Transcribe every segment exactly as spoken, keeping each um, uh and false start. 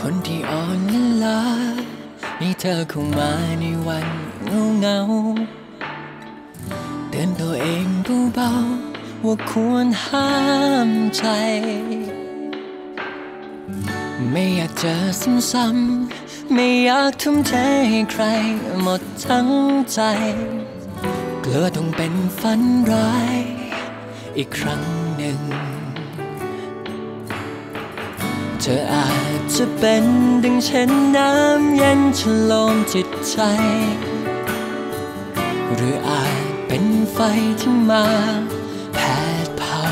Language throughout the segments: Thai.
คนที่อ่อนล้านี่เธอเข้ามาในวันเงาเงาเตือนตัวเองเบาๆว่าควรห้ามใจไม่อยากเจอซ้ำๆไม่อยากทุ่มเทให้ใครหมดทั้งใจกลัวต้องเป็นฝันร้ายอีกครั้งหนึ่งเธออาจจะเป็นดังเช่นน้ำเย็นฉโลมจิตใจหรืออาจเป็นไฟที่มาแผดเผา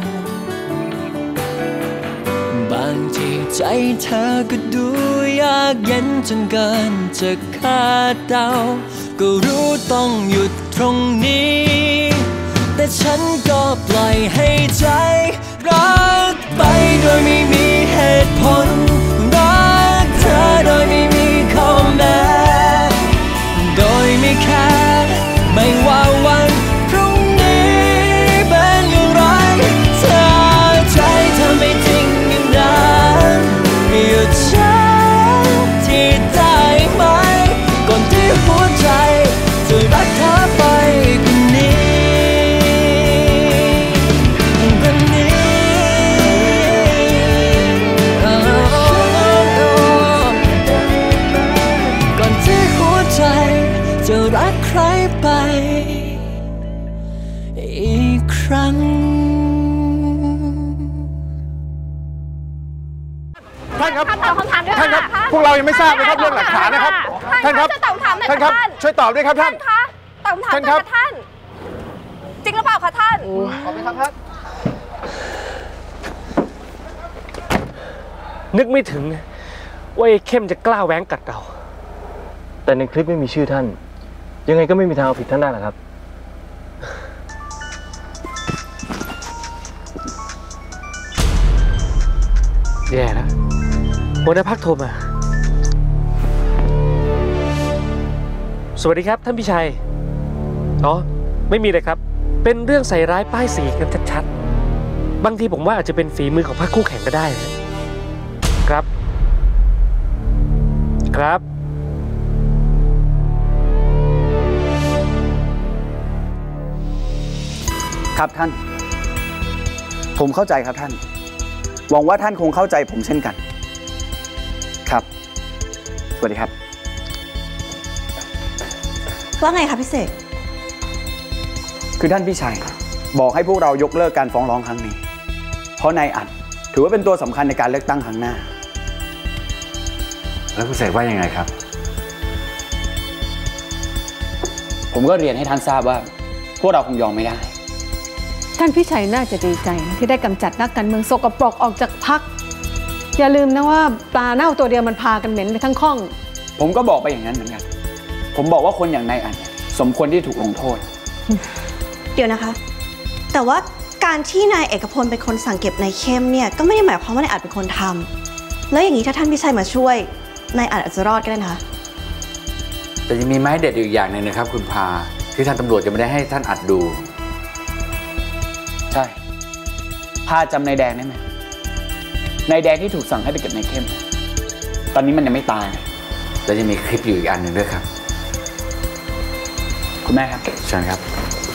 บางทีใจเธอก็ดูยากเย็นจนเกินจะคาดเดาก็รู้ต้องหยุดตรงนี้แต่ฉันก็ปล่อยให้ใจรักไปโดยไม่มีเหตุผลรักเธอโดยไม่มีข้อแม้โดยไม่แคร์ไม่ว่าวันพรุ่งนี้เป็นอย่างไรเธอใจเธอไม่ทิ้งอย่างนั้นหยุดฉันที่ได้ไหมก่อนที่หัวใจจะรักเธอไปกว่านี้จะรักใครไปอีกครั้งท่านครับท่านตอบคำถามด้วยท่านครับพวกเรายังไม่ทราบเลยครับเรื่องหลักฐานนะครับท่านครับช่วยตอบคำถามหน่อยท่านครับช่วยตอบด้วยครับท่านคะตอบคำถามหน่อยค่ะท่านจริงหรือเปล่าคะท่านขอบคุณครับท่านนึกไม่ถึงว่าไอ้เข้มจะกล้าแหวงกัดเราแต่ในคลิปไม่มีชื่อท่านยังไงก็ไม่มีทางเอาผิดท่านได้หรอกครับแย่แล้วหัวหน้าพักโทรมาสวัสดีครับท่านพี่ชัยอ๋อไม่มีเลยครับเป็นเรื่องใส่ร้ายป้ายสีกันชัดๆบางทีผมว่าอาจจะเป็นฝีมือของพรรคคู่แข่งก็ได้นะครับครับครับท่านผมเข้าใจครับท่านหวังว่าท่านคงเข้าใจผมเช่นกันครับสวัสดีครับว่าไงคะพี่เสกคือท่านพี่ชัยบอกให้พวกเรายกเลิกการฟ้องร้องครั้งนี้เพราะนายอัดถือว่าเป็นตัวสำคัญในการเลือกตั้งครั้งหน้าแล้วคุณเสกว่ายังไงครับผมก็เรียนให้ท่านทราบว่าพวกเราคงยอมไม่ได้ท่านพี่ชัยน่าจะดีใจนะที่ได้กำจัดนักการเมืองสกปรกออกจากพรรคอย่าลืมนะว่าปลาเน่าตัวเดียวมันพากันเหม็นไปทั้งข้องผมก็บอกไปอย่างนั้นเหมือนกันผมบอกว่าคนอย่างนายอันสมควรที่ถูกลงโทษเดี๋ยวนะคะแต่ว่าการที่นายเอกพลเป็นคนสั่งเก็บนายเข้มเนี่ยก็ไม่ได้หมายความว่านายอัดเป็นคนทำแล้วอย่างนี้ถ้าท่านพี่ชัยมาช่วยนายอัดอาจจะรอดก็ได้นะคะแต่ยังมีไม้เด็ดอีกอย่างหนึ่งนะครับคุณพาที่ท่านตำรวจจะไม่ได้ให้ท่านอัดดูใช่พาจำนายแดงได้ไหมนายแดงที่ถูกสั่งให้ไปเก็บนายเข้มตอนนี้มันยังไม่ตายแล้วจะมีคลิปอยู่อีกอันหนึ่งด้วยครับคุณแม่ครับเชิญครับ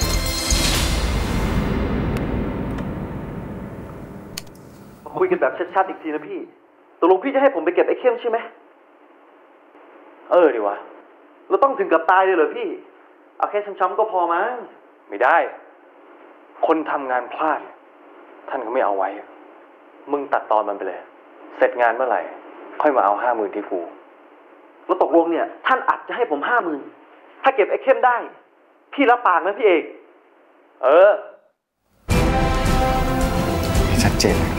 คุยกันแบบชัดๆอีกทีนะพี่ตกลงพี่จะให้ผมไปเก็บไอ้เข้มใช่ไหมเออดีวะเราต้องถึงกับตายเลยเหรอพี่เอาแค่ช้ำๆก็พอมั้งไม่ได้คนทำงานพลาดท่านก็ไม่เอาไว้มึงตัดตอนมันไปเลยเสร็จงานเมื่อไหร่ค่อยมาเอาห้าหมื่นที่กูแล้วตกลงเนี่ยท่านอัดจะให้ผมห้าหมื่นถ้าเก็บไอ้เข้มได้พี่รับปากนะพี่เอกเออชัดเจนเลย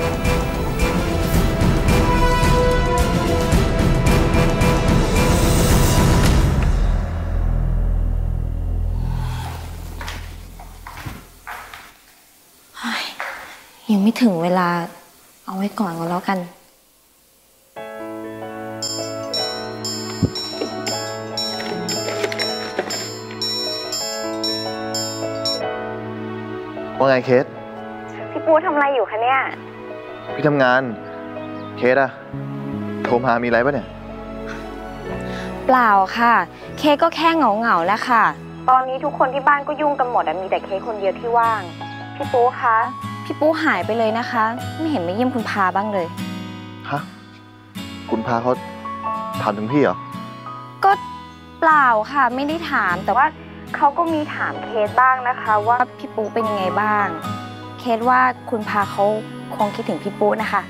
ยังไม่ถึงเวลาเอาไว้ก่อนก็แล้วกันว่าไงเคสพี่ปูทำอะไรอยู่คะเนี่ยพี่ทำงานเคสอะโทรมามีอะไรปะเนี่ยเปล่าค่ะเคก็แค่เหงาเหงาแล้วค่ะตอนนี้ทุกคนที่บ้านก็ยุ่งกันหมดมีแต่เคคนเดียวที่ว่างพี่ปูคะพี่ปูหายไปเลยนะคะไม่เห็นมาเยี่ยมคุณพาบ้างเลยฮะคุณพาเขาถามถึงพี่เหรอก็เปล่าค่ะไม่ได้ถามแต่ว่าเขาก็มีถามเคสบ้างนะคะว่าพี่ปูเป็นยังไงบ้างเคสว่าคุณพาเขาคงคิดถึงพี่ปูนะคะ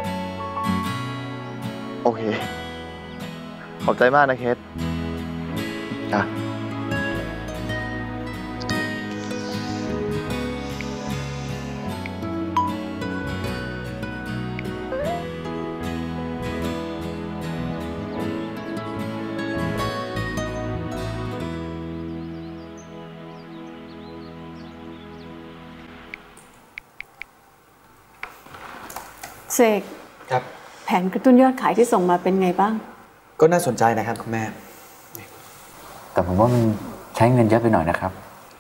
โอเคขอบใจมากนะเคสจ้ะเสกครับแผนกระตุ้นยอดขายที่ส่งมาเป็นไงบ้างก็น่าสนใจนะครับคุณแม่แต่ผมว่ามันใช้เงินเยอะไปหน่อยนะครับ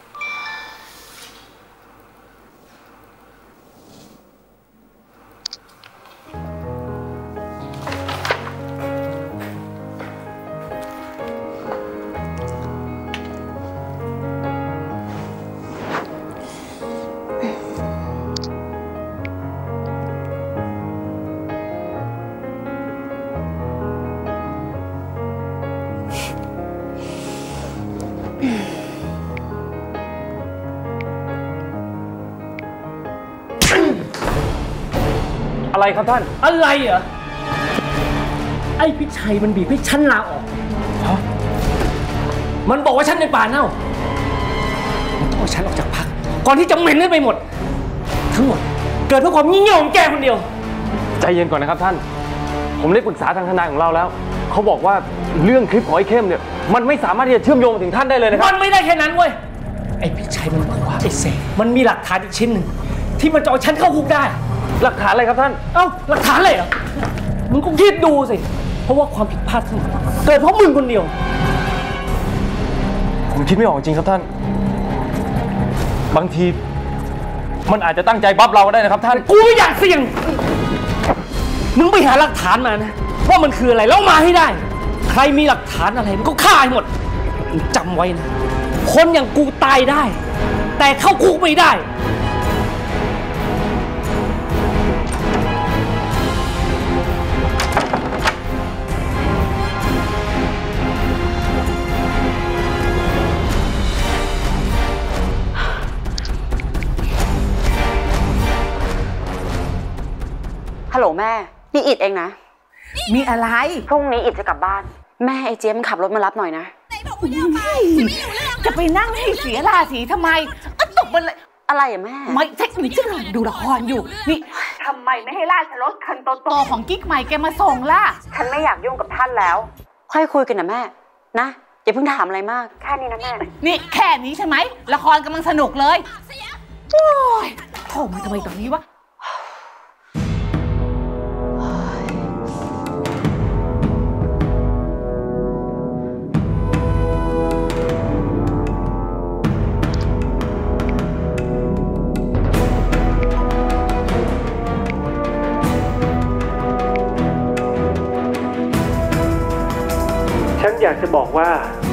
อะไรครับท่านอะไรเหรอไอ้พิชัยมันบีบให้ฉันลาออกฮะมันบอกว่าฉันในป่าเน่ามันต้องเอาฉันออกจากพรรคก่อนที่จะเหม็นให้ไปหมดทั้งหมดเกิดเพราะความงี่เง่าของแกคนเดียวใจเย็นก่อนนะครับท่านผมได้ปรึกษาทางทนายของเราแล้วเขาบอกว่าเรื่องคลิปของไอ้เข้มเนี่ยมันไม่สามารถที่จะเชื่อมโยงถึงท่านได้เลยนะครับมันไม่ได้แค่นั้นเว้ยไอ้พิชัยมันบอกว่าไอ้เสกมันมีหลักฐานอีกชิ้นหนึ่งที่มันจะเอาฉันเข้าคุกได้หลักฐานอะไรครับท่านเอ้าหลักฐานอะไรเหรอมึงก็คิดดูสิเพราะว่าความผิดพลาดทั้งหมดเกิดเพราะมึงคนเดียวผมคิดไม่ออกจริงครับท่านบางทีมันอาจจะตั้งใจบัฟเราก็ได้นะครับท่านกูไม่อยากเสี่ยงมึงไปหาหลักฐานมานะว่ามันคืออะไรแล้วมาให้ได้ใครมีหลักฐานอะไรมันก็ฆ่าให้หมดจำไว้นะคนอย่างกูตายได้แต่เข้าคุกไม่ได้ฮัลโหลแม่นี่อิดเองนะมีอะไรพรุ่งนี้อิดจะกลับบ้านแม่ไอ้เจี๊ยบมันขับรถมารับหน่อยนะจะไปนั่งให้เสียราศีทำไมก็ตกไปเลยอะไรอะแม่ไม่ใช่หนูจะนอนดูละครอยู่นี่ทำไมไม่ให้ราชรถคันโตๆของกิ๊กใหม่แกมาส่งล่ะฉันไม่อยากยุ่งกับท่านแล้วค่อยคุยกันนะแม่นะอย่าเพิ่งถามอะไรมากแค่นี้นะแม่นี่แค่นี้ใช่ไหมละครกำลังสนุกเลยโอ้ยโถมาทำไมตรงนี้วะฉันอยากจะบอกว่า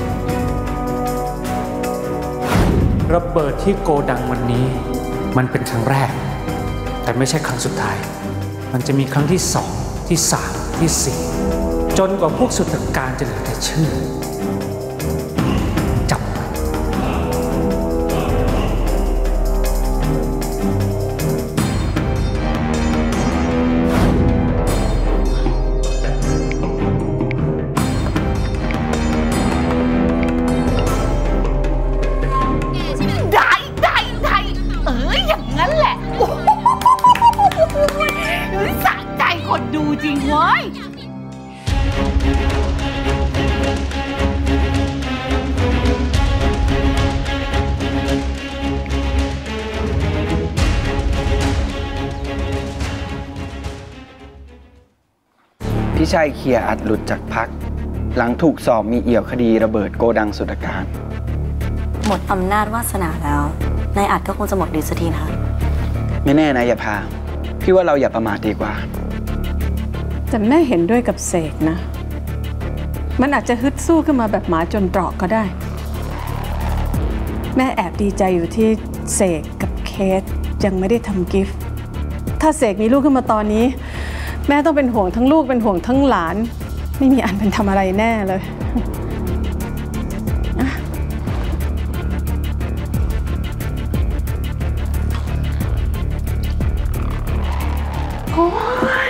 ระเบิดที่โกดังวันนี้มันเป็นครั้งแรกแต่ไม่ใช่ครั้งสุดท้ายมันจะมีครั้งที่สองที่สามที่สี่จนกว่าพวกสุดการจะเหลือแต่ชื่อจับดูจริงเว้ยพี่ชัยเคลียร์อัดหลุดจากพรรคหลังถูกสอบมีเอี่ยวคดีระเบิดโกดังสุดการหมดอำนาจวาสนาแล้วนายอัดก็คงจะหมดดีสักทีนะคะไม่แน่นะอย่าพาพี่ว่าเราอย่าประมาทดีกว่าใจแต่แม่เห็นด้วยกับเสกนะมันอาจจะฮึดสู้ขึ้นมาแบบหมาจนตรอกก็ได้แม่แอบดีใจอยู่ที่เสกกับเคสยังไม่ได้ทำกิฟต์ถ้าเสกมีลูกขึ้นมาตอนนี้แม่ต้องเป็นห่วงทั้งลูกเป็นห่วงทั้งหลานไม่มีอันเป็นทำอะไรแน่เลยโอ้ย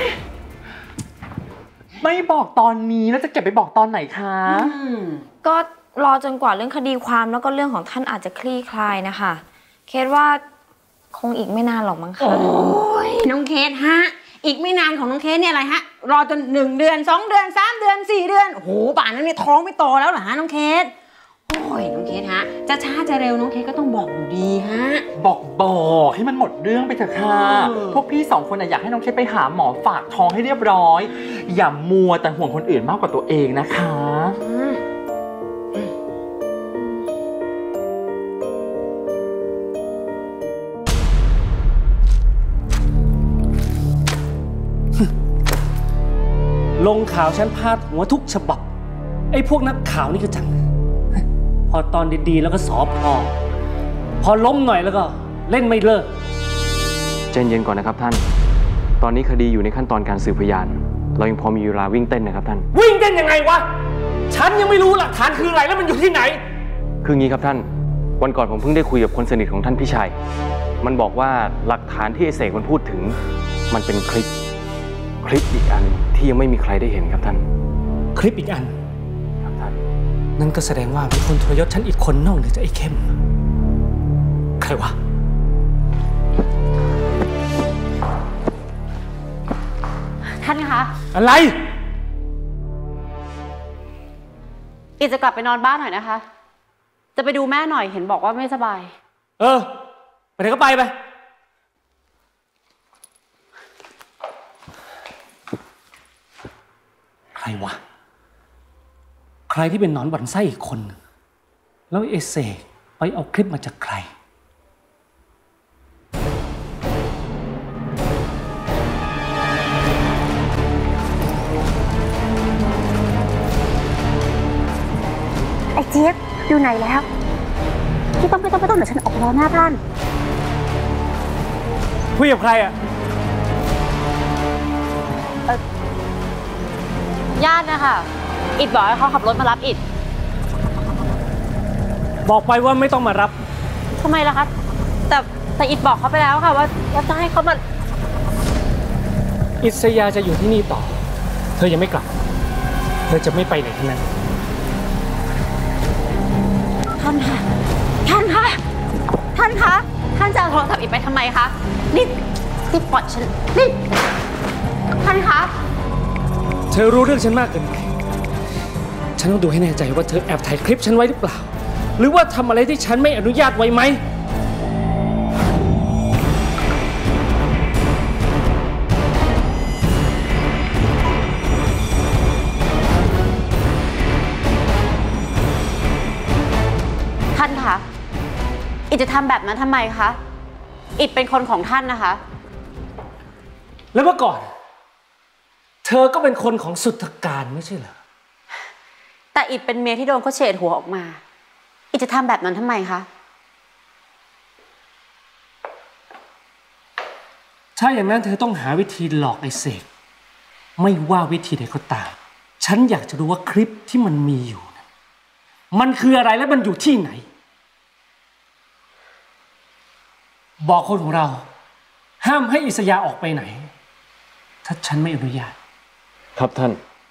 ไม่บอกตอนนี้แล้วจะเก็บไปบอกตอนไหนคะก็รอจนกว่าเรื่องคดีความแล้วก็เรื่องของท่านอาจจะคลี่คลายนะคะเคสว่าคงอีกไม่นานหรอกมั้งคะโอ้ยน้องเคสฮะอีกไม่นานของน้องเคสเนี่ยอะไรฮะรอจนหนึ่งเดือนสองเดือนสามเดือนสี่เดือนโอ้โหป่านนั้นเนี่ยท้องไม่โตแล้วเหรอฮะน้องเคสโอ้ยน้องเคสฮะจะช้าจะเร็วน้องเคสก็ต้องบอกอยู่ดีฮะบอกบอกให้มันหมดเรื่องไปเถอะค่ะพวกพี่สองคนอยากให้น้องเคสไปหาหมอฝากท้องให้เรียบร้อยอย่ามัวแต่ห่วงคนอื่นมากกว่าตัวเองนะคะลงข่าวฉันพาดหัวทุกฉบับไอ้พวกนักข่าวนี่ก็จังพอตอนดีๆแล้วก็สอพอพอล้มหน่อยแล้วก็เล่นไม่เลิกใจเย็นก่อนนะครับท่านตอนนี้คดีอยู่ในขั้นตอนการสืบพยานเรายังพอมีเวลาวิ่งเต้นนะครับท่านวิ่งเต้นยังไงวะฉันยังไม่รู้หลักฐานคืออะไรแล้วมันอยู่ที่ไหนคืองี้ครับท่านวันก่อนผมเพิ่งได้คุยกับคนสนิทของท่านพี่ชัยมันบอกว่าหลักฐานที่ไอ้เสกมันพูดถึงมันเป็นคลิปคลิปอีกอันที่ยังไม่มีใครได้เห็นครับท่านคลิปอีกอันครับท่านนั่นก็แสดงว่ามีคนทรยศฉันอีกคนนอกเหนือจากไอ้เข้มใครวะท่านคะอะไรอีจะกลับไปนอนบ้านหน่อยนะคะจะไปดูแม่หน่อยเห็นบอกว่าไม่สบายเออไปไหนก็ไปไปใครวะใครที่เป็นหนอนบ่อนไส้อีกคนแล้วเอเซไปเอาคลิปมาจากใครไอ้เจี๊ยบอยู่ไหนแล้วพี่ต้องไม่ต้องไม่ต้องเดี๋ยวฉันออกรอหน้าบ้านคุยกับใครอ่ะญาตินะคะอิดบอกให้เขาขับรถมารับอิดบอกไปว่าไม่ต้องมารับทำไมล่ะคะแต่แต่อิดบอกเขาไปแล้วค่ะว่าจะให้เขามาอิสยาจะอยู่ที่นี่ต่อเธอยังไม่กลับเธอจะไม่ไปไหนทั้งนั้นท่านคะท่านคะท่านคะท่านจะเอาโทรศัพท์อิดไปทำไมคะนี่นี่ปล่อยฉันนี่ท่านคะเธอรู้เรื่องฉันมากเกินไปฉันต้องดูให้แน่ใจว่าเธอแอบถ่ายคลิปฉันไว้หรือเปล่าหรือว่าทำอะไรที่ฉันไม่อนุญาตไว้ไหมท่านคะอิดจะทำแบบนั้นทำไมคะอิดเป็นคนของท่านนะคะแล้วเมื่อก่อนเธอก็เป็นคนของสุทธการไม่ใช่เหรอแต่อิดเป็นเมียที่โดนเขาเฉดหัวออกมาอิดจะทำแบบนั้นทำไมคะถ้าอย่างนั้นเธอต้องหาวิธีหลอกไอ้เสกไม่ว่าวิธีใดก็ตามฉันอยากจะรู้ว่าคลิปที่มันมีอยู่นะมันคืออะไรและมันอยู่ที่ไหนบอกคนของเราห้ามให้อิสยาออกไปไหนถ้าฉันไม่อนุญาตครับท่าน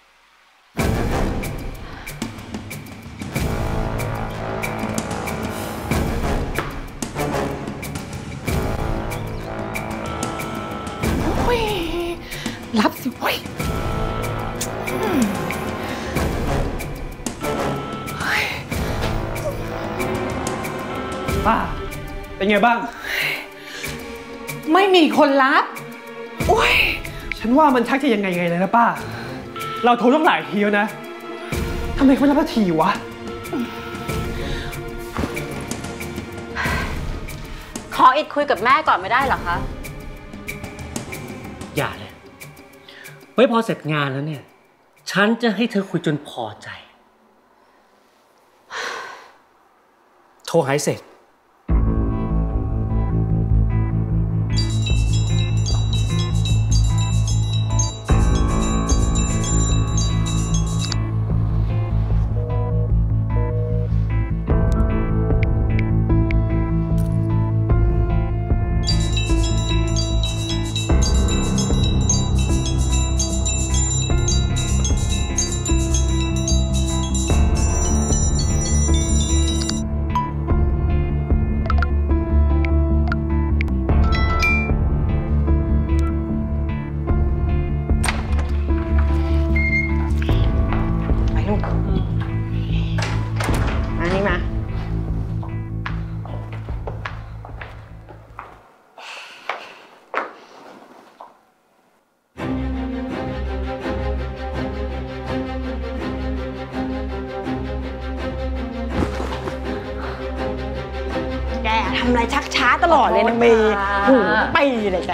รับสิเว้ยป้าเป็นไงบ้างไม่มีคนรับโอ้ยฉันว่ามันชักจะยังไงไงเลยนะป้าเราโทรต้องหลายทีแล้วนะทำไมเขาไม่รับทีวะขออิดคุยกับแม่ก่อนไม่ได้เหรอคะอย่าเลยไว้พอเสร็จงานแล้วเนี่ยฉันจะให้เธอคุยจนพอใจโทรหาเสกทำอะไรชักช้าตลอดเลยนะเมย์หูปีเลยแก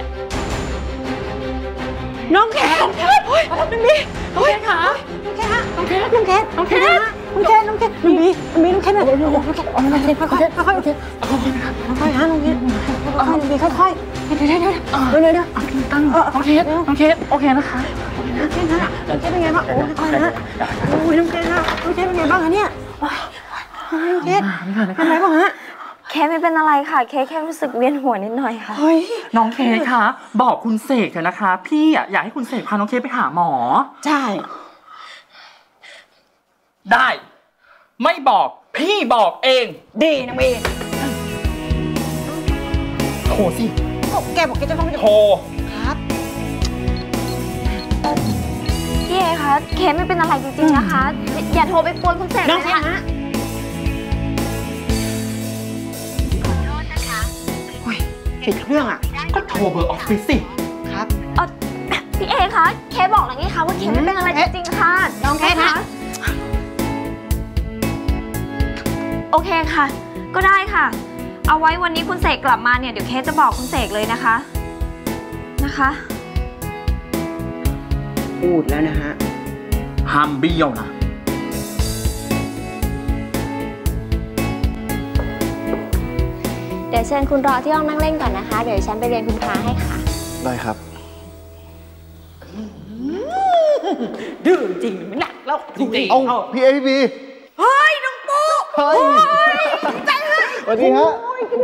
น้องแคทน้องแคทเฮ้ยน้องเมย์น้องแคทค่ะน้องแคทน้องแคทน้องแคทน้องแคทน้องแคทน้องเมย์น้องเมย์น้องแคทน้องแคทน้องแคทน้องแคทค่อยๆค่อยๆค่อยๆฮะน้องแคทค่อยๆน้องเมย์ค่อยๆเดี๋ยวเดี๋ยวเดี๋ยวเดี๋ยวเดี๋ยวตั้งน้องแคทน้องแคทโอเคนะคะน้องแคทฮะน้องแคทเป็นไงบ้างโอ้ยค่อยๆนะโอ้ยน้องแคทฮะน้องแคทเป็นไงบ้างคะเนี่ยน้องแคทเป็นไงบ้างฮะเคสไม่เป็นอะไรค่ะเคสแค่รู้สึกเวียนหัวนิดหน่อยค่ะเฮ้ยน้องเคสคะบอกคุณเสกเถอะนะคะพี่อ่ะอยากให้คุณเสกพาน้องเคสไปหาหมอใช่ได้ไม่บอกพี่บอกเองดีนะเมย์โทรสิแกบอกแกจะต้องโทรครับพี่เอคะเคสไม่เป็นอะไรจริงๆนะคะอย่าโทรไปปวนคุณเสกเลยนะผิดเรื่องอ่ะก็โทรเบอร์ออฟฟิศสิครับเออพี่เอคะเคบอกแล้วไงคะว่าเคไม่เป็นอะไรจริงๆค่ะน้องเคคะโอเคค่ะก็ได้ค่ะเอาไว้วันนี้คุณเสกกลับมาเนี่ยเดี๋ยวเคจะบอกคุณเสกเลยนะคะนะคะพูดแล้วนะฮะห้ามเบี้ยวนะเดี๋ยวเชิญคุณรอที่ห้องนั่งเล่นก่อนนะคะเดี๋ยวฉันไปเรียนคุณพาให้ค่ะได้ครับดื้อจริงไม่หนักแล้วจริงๆเอาพี่เอพี่บีเฮ้ยน้องปุ๊เฮ้ยใจเลยสวัสดีฮะ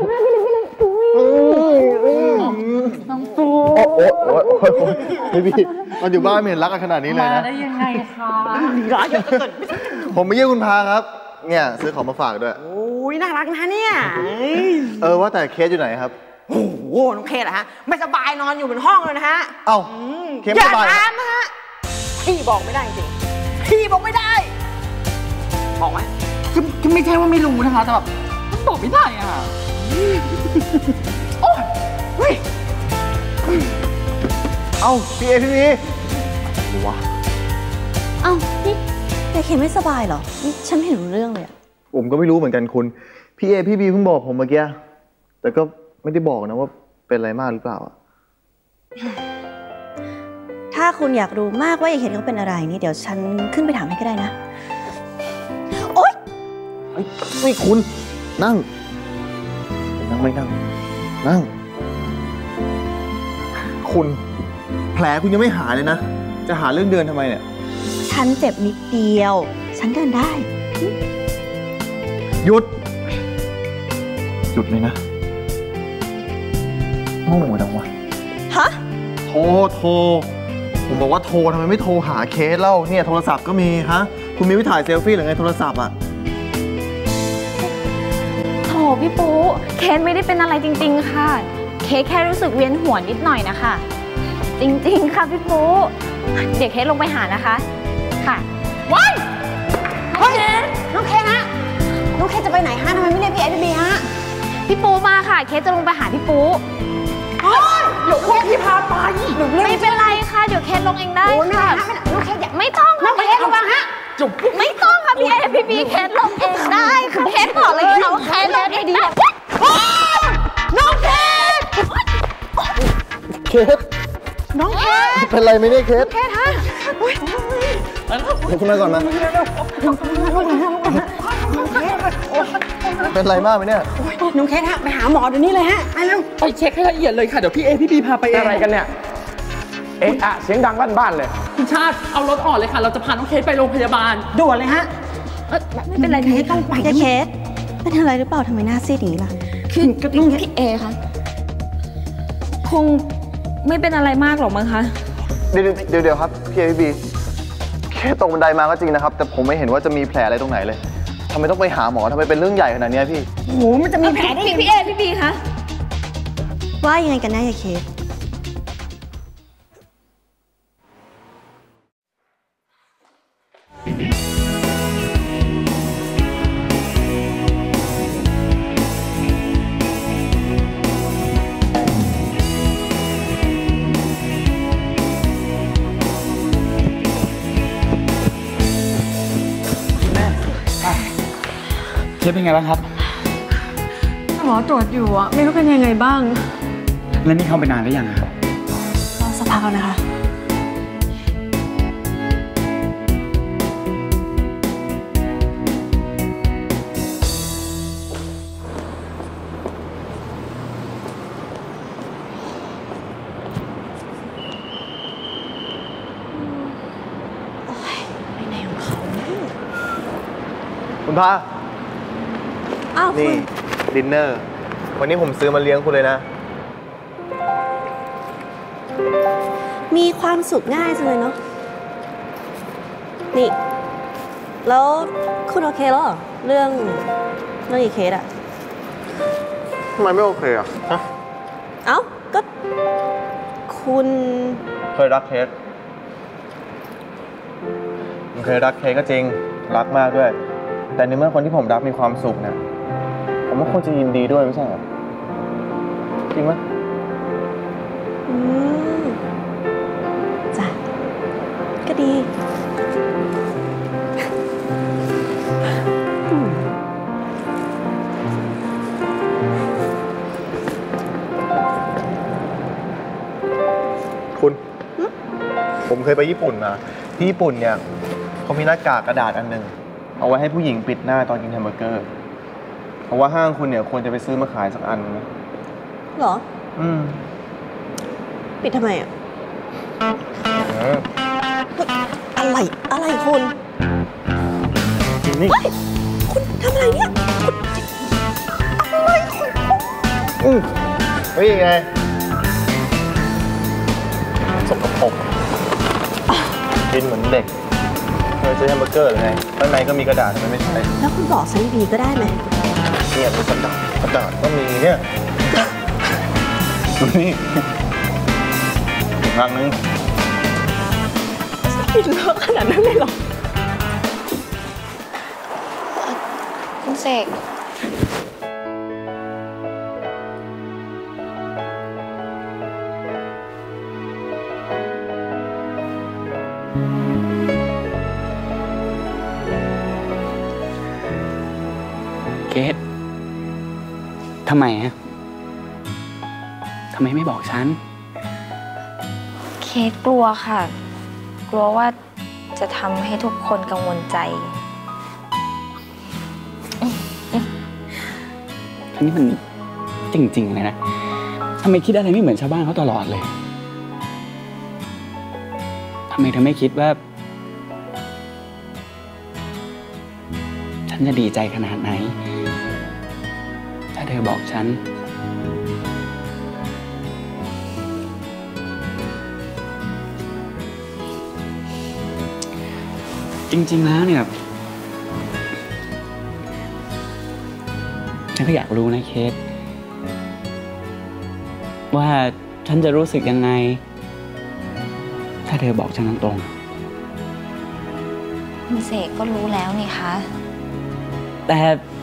น้องปุ๊โอ้โอ้โอ้โอ้พี่บีมันอยู่บ้านไม่เห็นรักกันขนาดนี้เลยนะมาได้ยังไงคะดีร้ายเยอะเกินผมมาเยี่ยมคุณพาครับเนี่ยซื้อของมาฝากด้วยโอ้ยน่ารักนะเนี่ยเออว่าแต่เคสอยู่ไหนครับโอ้โหน้องเคสเหรอฮะไม่สบายนอนอยู่บนห้องเลยนะฮะเอ้าเคสไม่สบายอย่าถามนะฮะพี่บอกไม่ได้จริงพี่บอกไม่ได้บอกไหมก็ไม่ใช่ว่าไม่รู้นะคะแต่แบบมันบอกไม่ได้อ่ะโอ้ยเฮ้ยเอ้าพี่เอพี่บีวะเอ้านี่แต่เคไม่สบายเหรอนี่ฉันไม่เห็นรู้เรื่องเลยผมก็ไม่รู้เหมือนกันคุณพี่เอพี่บีเพิ่งบอกผมเมื่อกี้แต่ก็ไม่ได้บอกนะว่าเป็นอะไรมากหรือเปล่าถ้าคุณอยากรู้มากว่าไอ้เห็นเขาเป็นอะไรนี่เดี๋ยวฉันขึ้นไปถามให้ก็ได้นะโอ๊ยไม่คุณนั่งนั่งไม่นั่งนั่งคุณแผลคุณยังไม่หายเลยนะจะหาเรื่องเดินทำไมเนี่ยฉันเจ็บนิดเดียวฉันเดินได้หยุดหยุดเลยนะโง่จังวะฮะโทรโทรผมบอกว่าโทรทำไมไม่โทรหาเคสเล่าเนี่ยโทรศัพท์ก็มีฮะคุณมีวิถ่ายเซลฟี่หรือไงโทรศัพท์อ่ะโถพี่ปูเคสไม่ได้เป็นอะไรจริงๆค่ะเคสแค่รู้สึกเวียนหัวนิดหน่อยนะคะจริงๆค่ะพี่ปูเดี๋ยวเคสลงไปหานะคะค่ะว้ายน้องเคสน้องเคสฮะน้องเคสจะไปไหนฮะทำไมไม่เรียกพี่เอฟบีฮะพี่ปูมาค่ะเคสจะลงไปหาพี่ปูเดี๋ยวเคสพี่พาไปไม่เป็นไรค่ะเดี๋ยวเคสลงเองได้ค่ะน้องเคสอยากไม่ต้องน้องเคสลงมาฮะไม่ต้องค่ะพี่เอพี่บีเคสลงเองได้ค่ะเคสบอกเลยค่ะว่าเคสลงเองได้น้องเคสเคสน้องเคสเป็นไรไหมเนี่ยเคสเคสฮะอุ้ยเดี๋ยวคุณมาก่อนมาเป็นไรมากไหมเนี่ยน้องเคสฮะไปหาหมอเดี๋ยวนี้เลยฮะไปเร็วไปเช็คให้ละเอียดเลยค่ะเดี๋ยวพี่เอพี่บีพาไปเองอะไรกันเนี่ยเอ๊ะอะเสียงดังลั่นบ้านเลยคุณชาติเอารถออกเลยค่ะเราจะพาน้องเคสไปโรงพยาบาลด่วนเลยฮะไม่เป็นไรเคสต้องไปเคสเป็นอะไรหรือเปล่าทำไมหน้าซีดอย่างนี้ล่ะคือพี่เอคะคงไม่เป็นอะไรมากหรอกมั้งคะเดี๋ยวเดี๋ยวเดี๋ยวครับพี่เอพี่บีแค่ตกบันไดมาก็จริงนะครับแต่ผมไม่เห็นว่าจะมีแผลอะไรตรงไหนเลยทำไมต้องไปหาหมอทำไมเป็นเรื่องใหญ่ขนาดนี้พี่โอ้โหมันจะมีแผลได้ยังไงพี่เอพี่บีคะว่ายังไงกันแน่ยายเคสเคสเป็นไงบ้างครับหมอตรวจอยู่อะไม่รู้เป็นยังไงบ้างแล้วนี่เข้าไปนานหรือยังครับรอสักพักก่อนนะคะไปไหนของเขาคุณพาอ้าวนี่ดินเนอร์วันนี้ผมซื้อมาเลี้ยงคุณเลยนะมีความสุขง่ายจังเลยเนาะนี่แล้วคุณโอเคแล้วเหรอเรื่องเรื่องอีเคสอะทำไมไม่โอเคอะฮะเอ้าก็คุณเคยรักเคสผมเคยรักเคสก็จริงรักมากด้วยแต่ในเมื่อคนที่ผมรักมีความสุขเนี่ยผมก็ควรจะยินดีด้วยไม่ใช่เหรอจริงไหมอืมจ้ะก็ดีคุณผมเคยไปญี่ปุ่นมาที่ญี่ปุ่นเนี่ยเขามีหน้ากากกระดาษอันหนึ่งเอาไว้ให้ผู้หญิงปิดหน้าตอนกินแฮมเบอร์เกอร์เพราะว่าห้างคุณเนี่ยควรจะไปซื้อมาขายสักอันนะหรออืมปิดทำไมอ่ะอะไรอะไรคุณนี่คุณทำอะไรเนี่ยอะไรคุณอืมเฮ้ยไงสกปรกกินเหมือนเด็กเคยซื้อแฮมเบอร์เกอร์หรือไงข้างในก็มีกระดาษมันไม่ใช่แล้วคุณบอกฉันดีก็ได้ไหมเนี่ยมีกระดาษกระดาษก็มีเนี่ยดูนี่ครั้งนึงปิดเลอะขนาดนั้นเลยเหรอคุณเสกเคสทำไมฮะทำไมไม่บอกฉันเคสกลัวค่ะกลัวว่าจะทำให้ทุกคนกังวลใจทีนี้มันจริงๆเลยนะทำไมคิดอะไรไม่เหมือนชาวบ้านเขาตลอดเลยทำไมเธอไม่คิดว่าฉันจะดีใจขนาดไหนถ้าเธอบอกฉันจริงๆแล้วเนี่ยฉันก็อยากรู้นะเคสว่าฉันจะรู้สึกยังไงถ้าเธอบอกฉันตรงๆคุณเสกก็รู้แล้วนี่คะแต่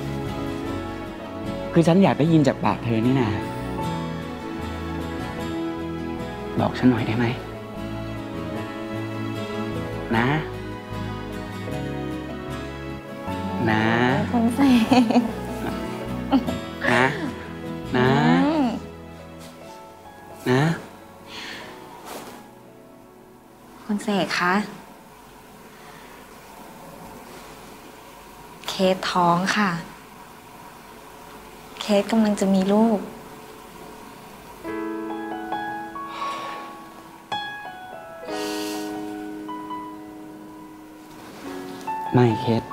คือฉันอยากได้ยินจากปากเธอนี่นะบอกฉันหน่อยได้ไหมนะนะคุณเสกนะนะนะคุณเสกคะเคสท้องค่ะเคสกำลังจะมีลูกไม่เคส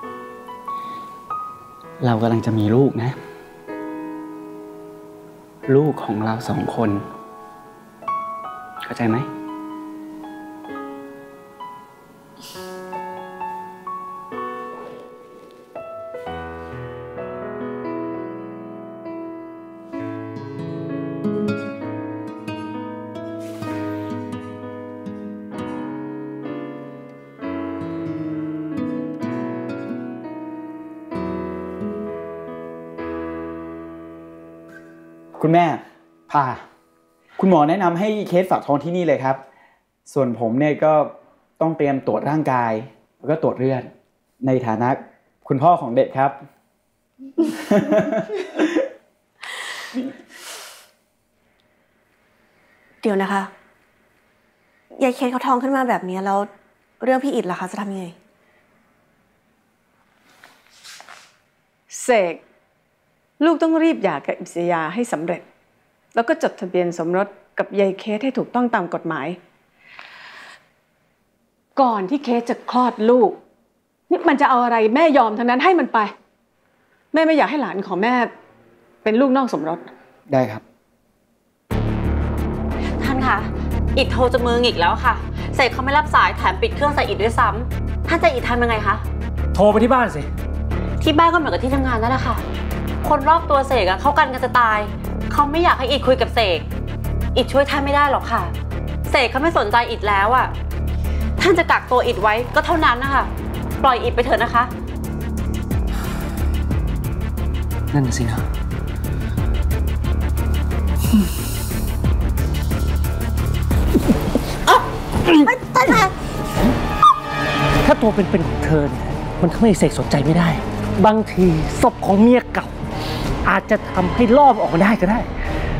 เรากำลังจะมีลูกนะลูกของเราสองคนเข้าใจไหมคุณแม่พาคุณหมอแนะนำให้เคสฝากท้องที่นี่เลยครับส่วนผมเนี่ยก็ต้องเตรียมตรวจร่างกายแล้วก็ตรวจเลือดในฐานะคุณพ่อของเด็กครับเดี๋ยวนะคะยายเคสเขาท้องขึ้นมาแบบนี้แล้วเรื่องพี่อิฐล่ะคะจะทำยังไงเสกลูกต้องรีบหย่ากับอิสยาให้สำเร็จแล้วก็จดทะเบียนสมรสกับยายเคสให้ถูกต้องตามกฎหมายก่อนที่เคสจะคลอดลูกนี่มันจะเอาอะไรแม่ยอมทั้งนั้นให้มันไปแม่ไม่อยากให้หลานของแม่เป็นลูกนอกสมรสได้ครับท่านคะอิฐโทรจะมืออีกแล้วค่ะเสกเขาไม่รับสายแถมปิดเครื่องใส่อิฐด้วยซ้ำท่านจะอิฐทำยังไงคะโทรไปที่บ้านสิที่บ้านก็เหมือนกับที่ทำงานนั่นแหละค่ะคนรอบตัวเสกอะเขากันกันจะตายเขาไม่อยากให้อิฐคุยกับเสกอิฐช่วยท่านไม่ได้หรอกค่ะเสกเขาไม่สนใจอิฐแล้วอะท่านจะกักตัวอิฐไว้ก็เท่านั้นนะคะปล่อยอิฐไปเถอะนะคะนั่นสินะท่านคะถ้าตัวเป็นๆของเธอเนี่ยมันทำให้เสกสนใจไม่ได้บางทีศพของเมียเก่าอาจจะทำให้ลอบออกมาได้ก็ได้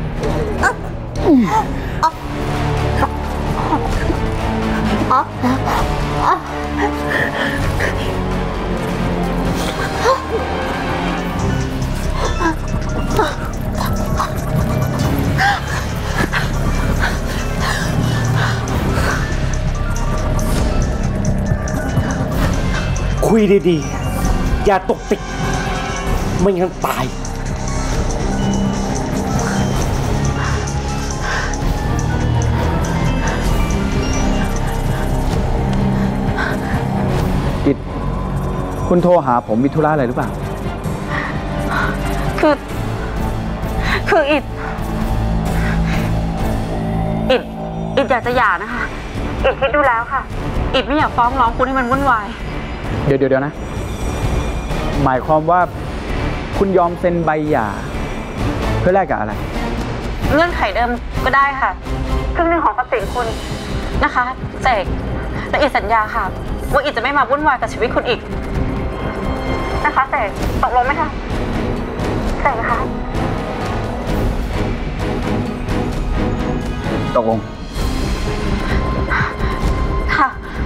คุยดีๆอย่าตกติดไม่งั้นตายอิฐคุณโทรหาผมมีธุระอะไรหรือเปล่าคือคืออิฐอิฐอิฐอยากจะหย่านะคะอิฐคิดดูแล้วค่ะอิฐไม่อยากฟ้องร้องคุณให้มันวุ่นวายเดี๋ยวเดี๋ยวนะหมายความว่าคุณยอมเซ็นใบหย่าเพื่อแลกกับอะไรเงื่อนไขเดิมก็ได้ค่ะครึ่งหนึ่งของทรัพย์สินคุณนะคะเสกและอิฐสัญญาค่ะว่าอิฐจะไม่มาวุ่นวายกับชีวิตคุณอีกนะคะเสกตกลงไหมคะเสกคะตกลงค่ะ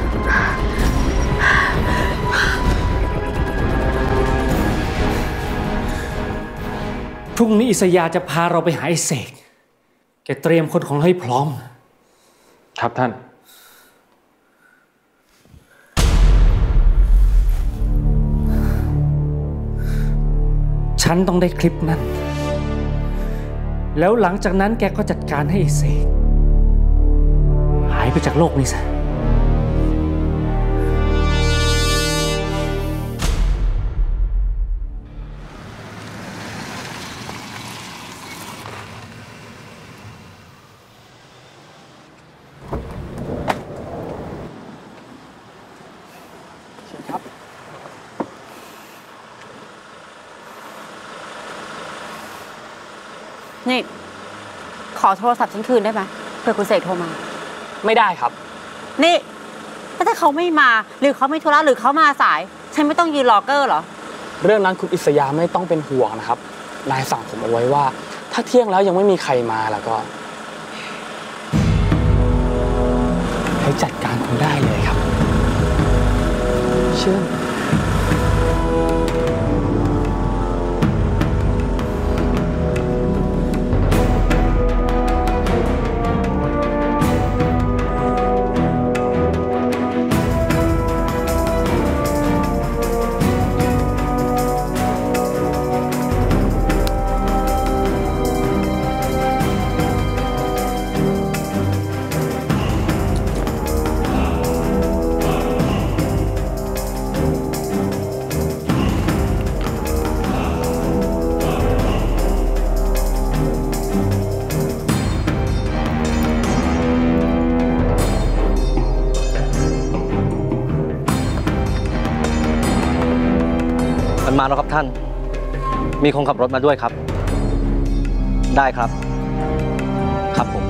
พรุ่งนี้อิสยาจะพาเราไปหาไอ้เสกแกเตรียมคนของเราให้พร้อมครับท่านฉันต้องได้คลิปนั้นแล้วหลังจากนั้นแกก็จัดการให้ไอ้เสกหายไปจากโลกนี้ซะนี่ขอโทรศัพท์ฉันคืนได้ไหมเผื่อคุณเสกโทรมาไม่ได้ครับนี่ถ้าเขาไม่มาหรือเขาไม่ธุระหรือเขามาสายฉันไม่ต้องยืนรอเกอร์เหรอเรื่องนั้นคุณอิสยาไม่ต้องเป็นห่วงนะครับนายสั่งผมเอาไว้ว่าถ้าเที่ยงแล้วยังไม่มีใครมาแล้วก็ให้จัดการคุณได้เลยครับเชิญมาแล้วครับท่านมีคนขับรถมาด้วยครับได้ครับครับผม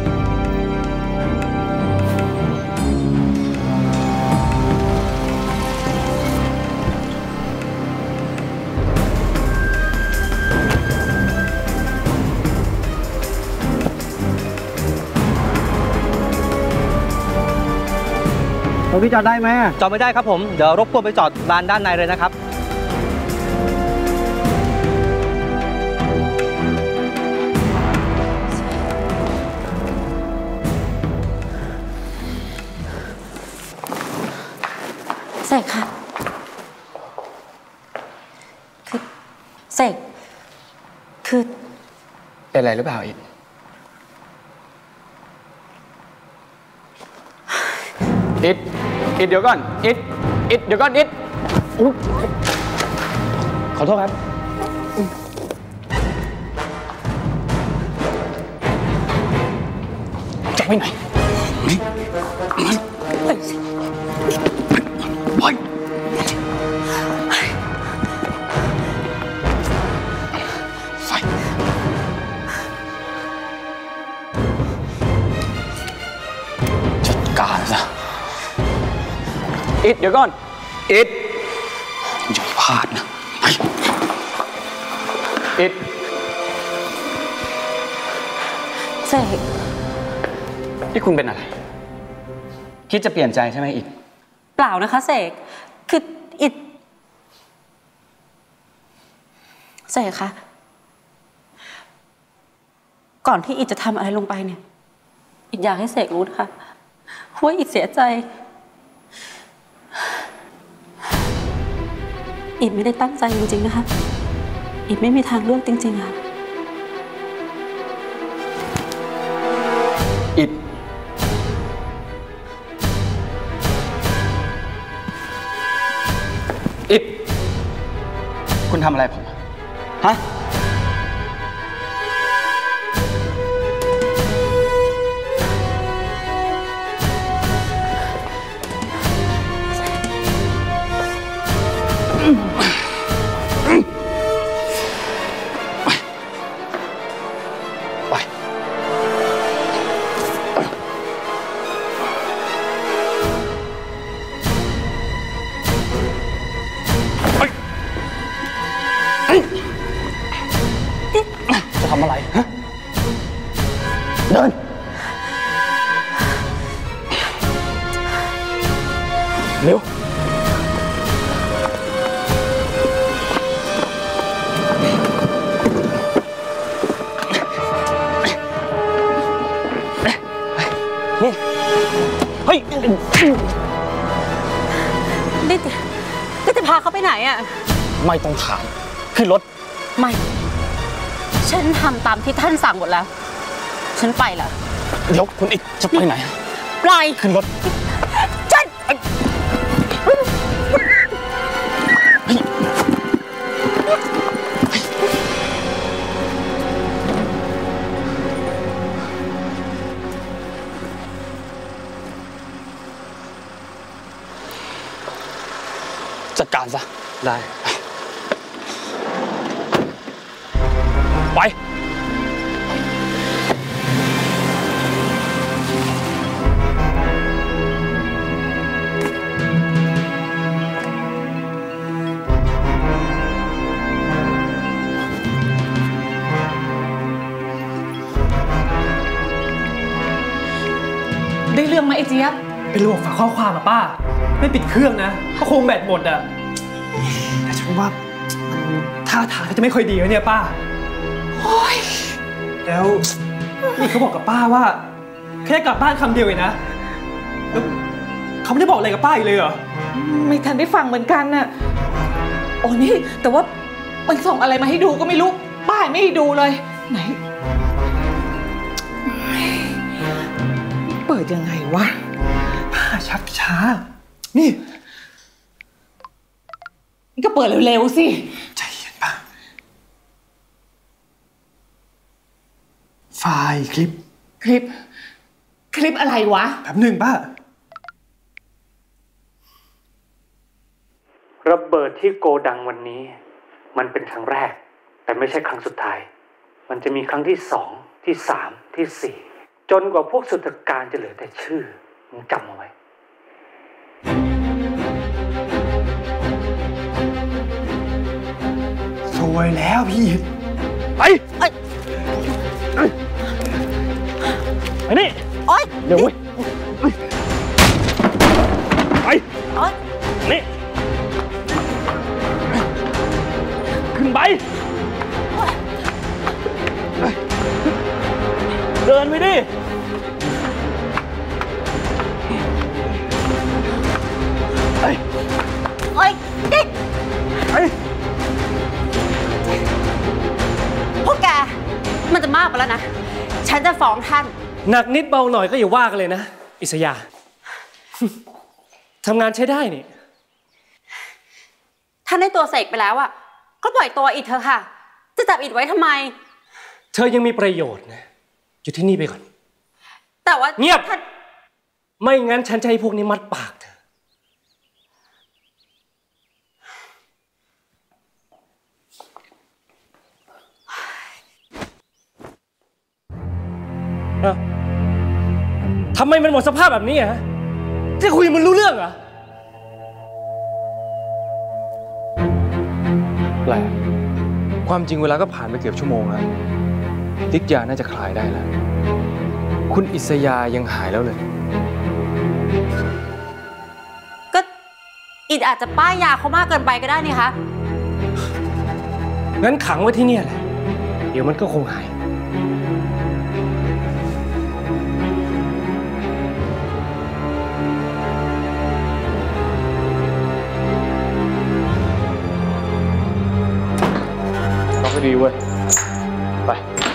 รถพี่จอดได้ไหมจอดไม่ได้ครับผมเดี๋ยวรบกวนไปจอดลานด้านในเลยนะครับเสกค่ะคือเสกคือเป็นอะไรหรือเปล่าอิดอิดอิดเดี๋ยวก่อนอิดอิดเดี๋ยวก่อนอิดขอโทษครับจะไปไหนไปไฟจัดการซะอิดเดี๋ยวก่อนอิดอย่าพลาดนะไปอิดเสกที่คุณเป็นอะไรคิดจะเปลี่ยนใจใช่ไหมอิดเปล่านะคะเสกคืออิดเสกคะก่อนที่อิดจะทำอะไรลงไปเนี่ยอิดอยากให้เสกรู้นะคะว่าอิดเสียใจอิดไม่ได้ตั้งใจจริงๆนะคะอิดไม่มีทางเลือกจริงๆค่ะอิดอิดคุณทำอะไรผมฮะไปจะทำอะไรฮะเดินเร็วเฮ้ยนี่นี่จะพาเขาไปไหนอ่ะไม่ต้องถามขึ้นรถไม่ฉันทำตามที่ท่านสั่งหมดแล้วฉันไปแล้วเดี๋ยวคุณอิดจะไปไหนปล่อยขึ้นรถฉันจัดการซะได้ไปได้เรื่องไหมไอ้เจี๊ยบเป็นระบบฝากข้อความอะป้าไม่ปิดเครื่องนะก็คงแบตหมดอะแต่ฉันว่ามันท่าทางจะไม่ค่อยดีแล้วเนี่ยป้าโอ้ยแล้วนี่เขาบอกกับป้าว่าแค่กลับบ้านคำเดียวเองนะแล้วเขาไม่ได้บอกอะไรกับป้าอีกเลยเหรอไม่ทันได้ฟังเหมือนกันน่ะโอ้นี่แต่ว่ามันส่งอะไรมาให้ดูก็ไม่รู้ป้าไม่ได้ดูเลยไหนเปิดยังไงวะป้าชักช้านี่นี่ก็เปิดเร็วๆสิใจเย็นป้าไฟล์คลิปคลิปคลิปอะไรวะแบบหนึ่งป้าระเบิดที่โกดังวันนี้มันเป็นครั้งแรกแต่ไม่ใช่ครั้งสุดท้ายมันจะมีครั้งที่สองที่สามที่สี่จนกว่าพวกสุทการจะเหลือแต่ชื่อมึงจำเอาไว้สวยแล้วพี่ไปไปไปนี่โอ๊ยเดี๋ยวเว้ยไปโอ๊ยนี่ขึ้นไปเดินไปดิไปโอ๊ยดิไปพวกแกมันจะมากไปแล้วนะฉันจะฟ้องท่านหนักนิดเบาหน่อยก็อย่าว่ากันเลยนะอิสยา ทำงานใช้ได้นี่ท่านได้ตัวเสกไปแล้วอะก็ปล่อยตัวอิดเถอะค่ะจะจับอิดไว้ทำไมเธอยังมีประโยชน์นะอยู่ที่นี่ไปก่อนแต่ว่าเงียบไม่งั้นฉันจะให้พวกนี้มัดปากเธอทำไมมันหมดสภาพแบบนี้อะจะคุยมันรู้เรื่องเหรอแปลกความจริงเวลาก็ผ่านไปเกือบชั่วโมงแล้วฤทธิ์ยาน่าจะคลายได้แล้วคุณอิสยายังหายแล้วเลยก็อิดอาจจะป้ายยาเขามากเกินไปก็ได้นี่คะงั้นขังไว้ที่นี่แหละเดี๋ยวมันก็คงหายดีเว้ยไป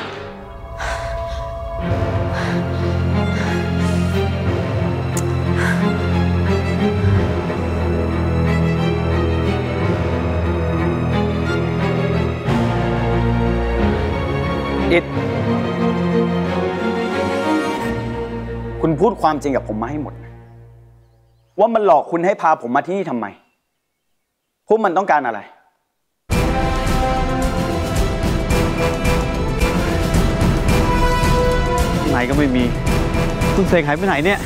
อิดคุณพูดความจริงกับผมมาให้หมดว่ามันหลอกคุณให้พาผมมาที่นี่ทำไมพวกมันต้องการอะไรไหนก็ไม่มีคุณเสกหายไปไหนเนี่ย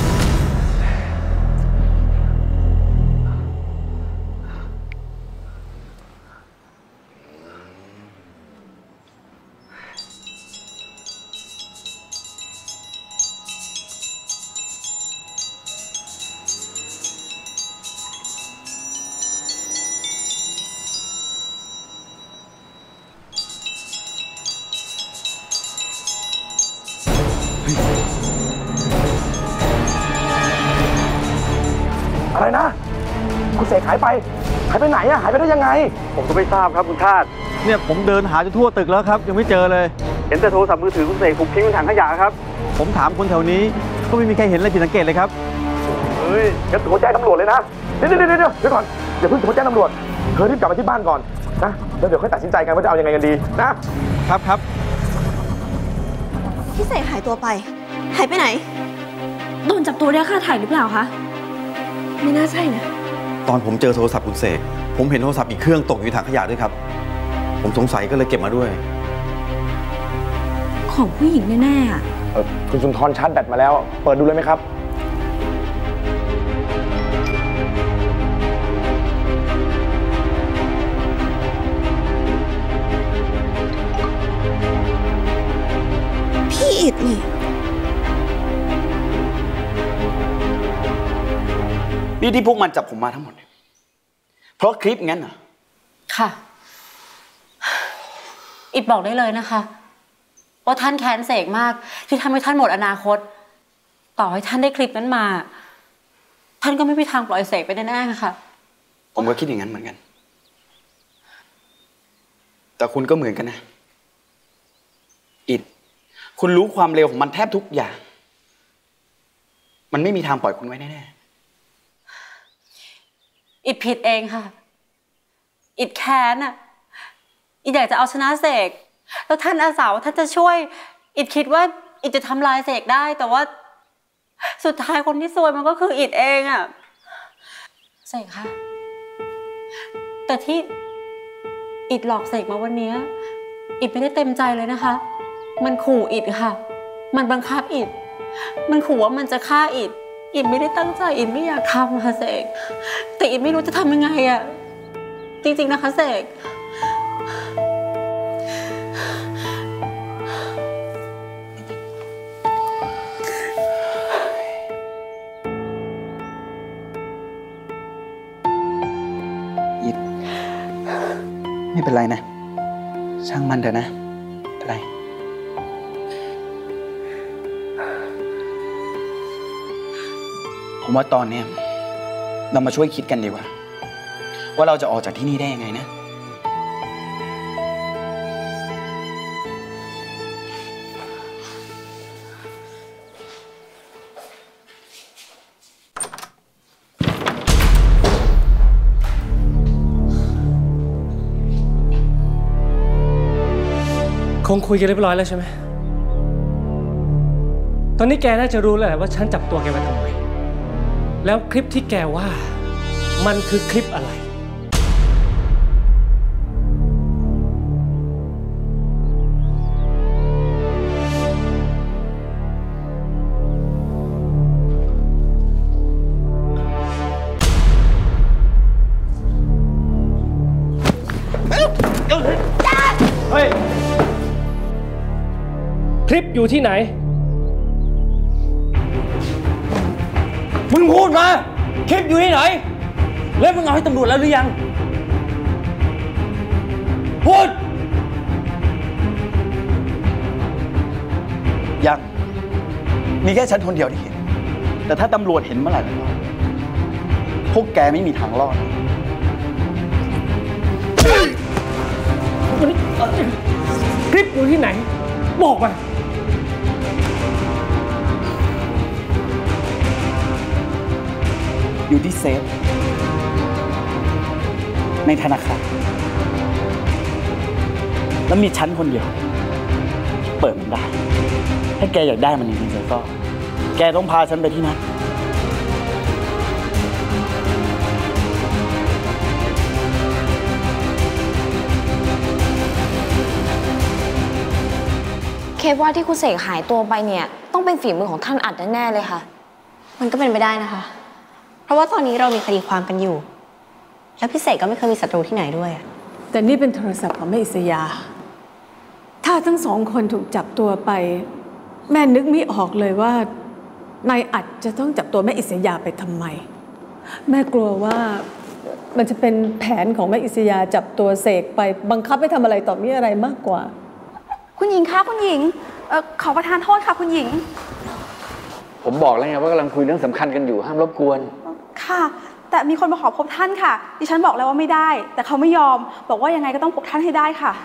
อะไรนะคุณเสกหายไปหายไปไหนอะหายไปได้ยังไงผมก็ไม่ทราบครับคุณชาติเนี่ยผมเดินหาจนทั่วตึกแล้วครับยังไม่เจอเลยเห็นแต่โทรศัพท์มือถือคุณเสกถูกทิ้งในถังขยะครับผมถามคนแถวนี้ก็ไม่มีใครเห็นอะไรผิดสังเกตเลยครับเฮ้ยงั้นโทรแจ้งตำรวจเลยนะเดี๋ยวเดี๋ยวเดี๋ยวเดี๋ยวก่อนอย่าเพิ่งโทรแจ้งตำรวจเธอรีบกลับมาที่บ้านก่อนนะแล้วเดี๋ยวค่อยตัดสินใจกันว่าจะเอายังไงกันดีนะครับครับพี่เสกหายตัวไปหายไปไหนโดนจับตัวได้ค่าถ่ายหรือเปล่าคะไม่น่าใช่นะตอนผมเจอโทรศัพท์คุณเสกผมเห็นโทรศัพท์อีกเครื่องตกอยู่ถังขยะด้วยครับผมสงสัยก็เลยเก็บมาด้วยของผู้หญิงแน่ๆอ่ะคุณสุนทรชาร์จแบตมาแล้วเปิดดูเลยไหมครับพี่อิดนี่นี่ที่พวกมันจับผมมาทั้งหมดเพราะคลิปงั้นเหรอค่ะอิดบอกได้เลยนะคะว่าท่านแค้นเสกมากที่ทำให้ท่านหมดอนาคตต่อให้ท่านได้คลิปนั้นมาท่านก็ไม่มีทางปล่อยเสกไปแน่ๆค่ะผมก็คิดอย่างนั้นเหมือนกันแต่คุณก็เหมือนกันนะอิดคุณรู้ความเร็วของมันแทบทุกอย่างมันไม่มีทางปล่อยคุณไว้แน่ๆอิดผิดเองค่ะอิดแค้นอ่ะอิดอยากจะเอาชนะเสกแล้วท่านอาสาว่าท่านจะช่วยอิดคิดว่าอิดจะทำลายเสกได้แต่ว่าสุดท้ายคนที่ซวยมันก็คืออิดเองอ่ะเสกค่ะแต่ที่อิดหลอกเสกมาวันนี้อิดไม่ได้เต็มใจเลยนะคะมันขู่อิดค่ะมันบังคับอิดมันขู่ว่ามันจะฆ่าอิดอิดไม่ได้ตั้งใจอิดไม่อยากทำค่ะเสกแต่อิดไม่รู้จะทำยังไงอ่ะจริงๆนะคะเสกไม่เป็นไรนะช่างมันเถอะนะไม่เป็นไรผมว่าตอนนี้เรามาช่วยคิดกันดีกว่าว่าเราจะออกจากที่นี่ได้ยังไงนะคงคุยกันเรียบร้อยแล้วใช่ไหมตอนนี้แกน่าจะรู้แล้วแหละว่าฉันจับตัวแกมาทำไมแล้วคลิปที่แกว่ามันคือคลิปอะไรเฮ้ยคลิปอยู่ที่ไหนมึงพูดมาคลิปอยู่ที่ไหนแล้วมึงเอาให้ตำรวจแล้วหรือยังพูดยังมีแค่ฉันคนเดียวที่เห็นแต่ถ้าตำรวจเห็นเมื่อไหร่แล้วพวกแกไม่มีทางรอดคลิปอยู่ที่ไหนบอกมาอยู่ที่เซฟในธนาคารแล้วมีชั้นคนเดียวเปิดมันได้ถ้าแกอยากได้มันจริงๆก็แกต้องพาฉันไปที่นั่นเคสว่าที่คุณเสกหายตัวไปเนี่ยต้องเป็นฝีมือของท่านอัดแน่ๆเลยค่ะมันก็เป็นไปได้นะคะเพราะว่าตอนนี้เรามีคดีความกันอยู่แล้วพี่เสกก็ไม่เคยมีศัตรูที่ไหนด้วยแต่นี่เป็นโทรศัพท์ของแม่อิสยาถ้าทั้งสองคนถูกจับตัวไปแม่นึกไม่ออกเลยว่านายอัดจะต้องจับตัวแม่อิสยาไปทำไมแม่กลัวว่ามันจะเป็นแผนของแม่อิสยาจับตัวเสกไปบังคับให้ทำอะไรต่อมีอะไรมากกว่าคุณหญิงคะคุณหญิงเอ่อขอประทานโทษค่ะคุณหญิงผมบอกแล้วไงว่ากำลังคุยเรื่องสำคัญกันอยู่ห้ามรบกวนค่ะแต่มีคนมาขอพบท่านค่ะดิฉันบอกแล้วว่าไม่ได้แต่เขาไม่ยอมบอกว่ายังไงก็ต้องพบท่านให้ได้ค่ะ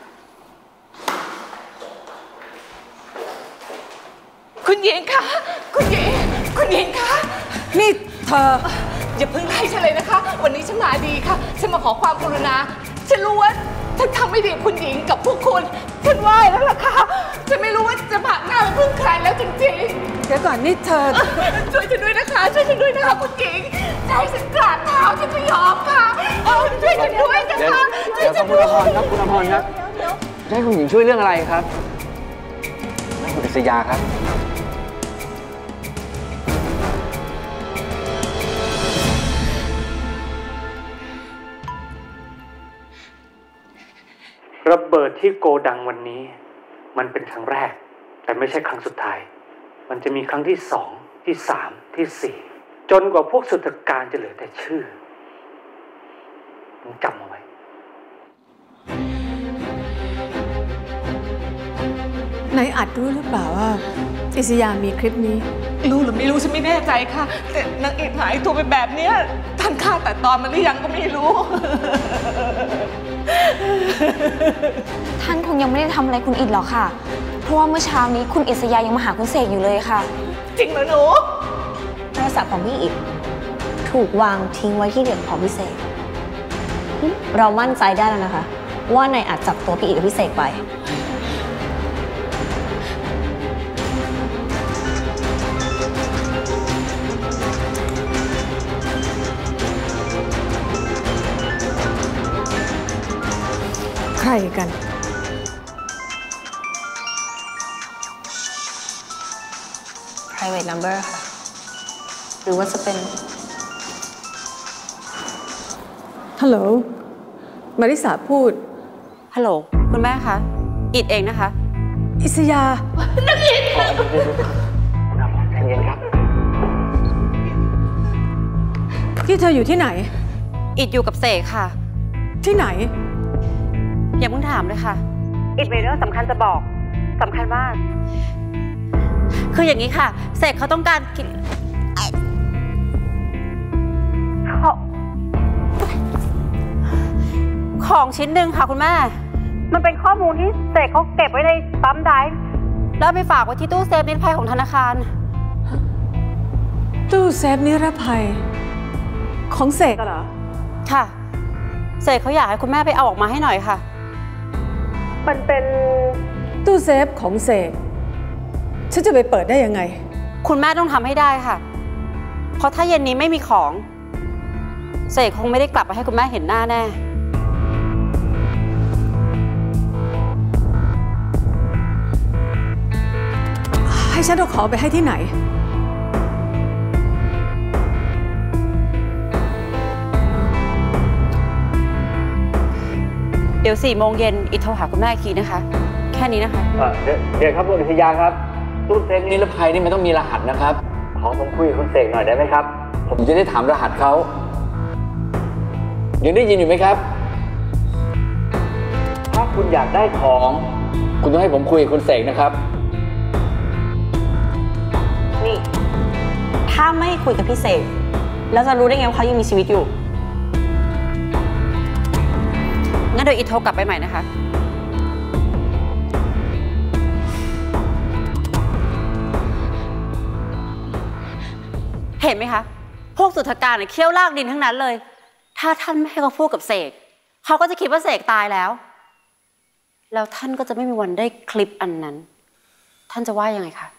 คุณหญิงคะคุณหญิงคุณหญิงคะนี่เธออย่าเพิ่งไล่ฉันเลยนะคะวันนี้ฉันมาดีค่ะฉันมาขอความกรุณาฉันรู้ว่าฉันทำไม่ดีคุณหญิงกับพวกคุณฉันไหว้แล้วล่ะค่ะฉันไม่รู้ว่าจะผ่านหน้าไปพึ่งใครแล้วจริงๆเดี๋ยวก่อนนี่เธอช่วยฉันด้วยนะคะช่วยฉันด้วยนะคะคุณหญิงใจฉันกราบเท้าฉันจะยอมค่ะช่วยฉันด้วยนะคะช่วยฉันด้วยครับคุณอภรครับจะให้คุณหญิงช่วยเรื่องอะไรครับคุณอิสยาครับระเบิดที่โกดังวันนี้มันเป็นครั้งแรกแต่ไม่ใช่ครั้งสุดท้ายมันจะมีครั้งที่สองที่สามที่สี่จนกว่าพวกสุทการจะเหลือแต่ชื่อมึงจำเอาไว้นายอัดรู้หรือเปล่าว่าอิสยามีคลิปนี้รู้หรือไม่รู้ฉันไม่แน่ใจค่ะแต่นางเอกหายตัวไปแบบเนี้ยท่านฆ่าแต่ตอนมันหรือยังก็ไม่รู้ท่านคงยังไม่ได้ทำอะไรคุณอิดหรอกค่ะเพราะว่าเมื่อเช้านี้คุณอิสยายังมาหาคุณเสกอยู่เลยค่ะจริงเหรอหนูโทรศัพท์ของพี่อิดถูกวางทิ้งไว้ที่เด็กของพี่เสกเรามั่นใจได้แล้วนะคะว่านายอาจจับตัวพี่อิดกับพี่เสกไปใครกัน private number ค่ะหรือว่าจะเป็นฮัลโหลมาริสาพูดฮัลโหลคุณแม่คะอิดเองนะคะอิสยานักอิดใจเย็นครับที่เธออยู่ที่ไหนอิดอยู่กับเสกค่ะที่ไหนอย่าเพิ่งถามเลยค่ะอิดมีเรื่องสำคัญจะบอกสำคัญมากคืออย่างนี้ค่ะเสกเขาต้องการของชิ้นหนึ่งค่ะคุณแม่มันเป็นข้อมูลที่เสกเขาเก็บไว้ในปั๊มไดฟ์แล้วไปฝากไว้ที่ตู้เซฟนิรภัยของธนาคารตู้เซฟนิรภัยของเสกเหรอค่ะเสกเขาอยากให้คุณแม่ไปเอาออกมาให้หน่อยค่ะมันเป็นตู้เซฟของเสกฉันจะไปเปิดได้ยังไงคุณแม่ต้องทำให้ได้ค่ะเพราะถ้าเย็นนี้ไม่มีของเสกคงไม่ได้กลับมาให้คุณแม่เห็นหน้าแน่ให้ฉันเอาของไปให้ที่ไหนเดี๋ยวสี่โมงเย็นอิทโทรหาคุณแม่อีกทีนะคะแค่นี้นะคะเดี๋ยวเดี๋ยวครับคุณอิสยาครับตู้เซฟนิรภัยนี่มันต้องมีรหัสนะครับขอผมคุยกับคุณเสกหน่อยได้ไหมครับผมจะได้ถามรหัสเขายังได้ยินอยู่ไหมครับถ้าคุณอยากได้ของคุณต้องให้ผมคุยกับคุณเสกนะครับนี่ถ้าไม่คุยกับพี่เสกแล้วจะรู้ได้ไงว่าเขายังมีชีวิตอยู่งั้นเดี๋ยวอิทโทรกลับไปใหม่นะคะเห็นไหมคะพวกสุทธการเนี่ยเคี้ยวลากดินทั้งนั้นเลยถ้าท่านไม่ให้เขาพูดกับเสกเขาก็จะคิดว่าเสกตายแล้วแล้วท่านก็จะไม่มีวันได้คลิปอันนั้นท่านจะว่ายังไงคะ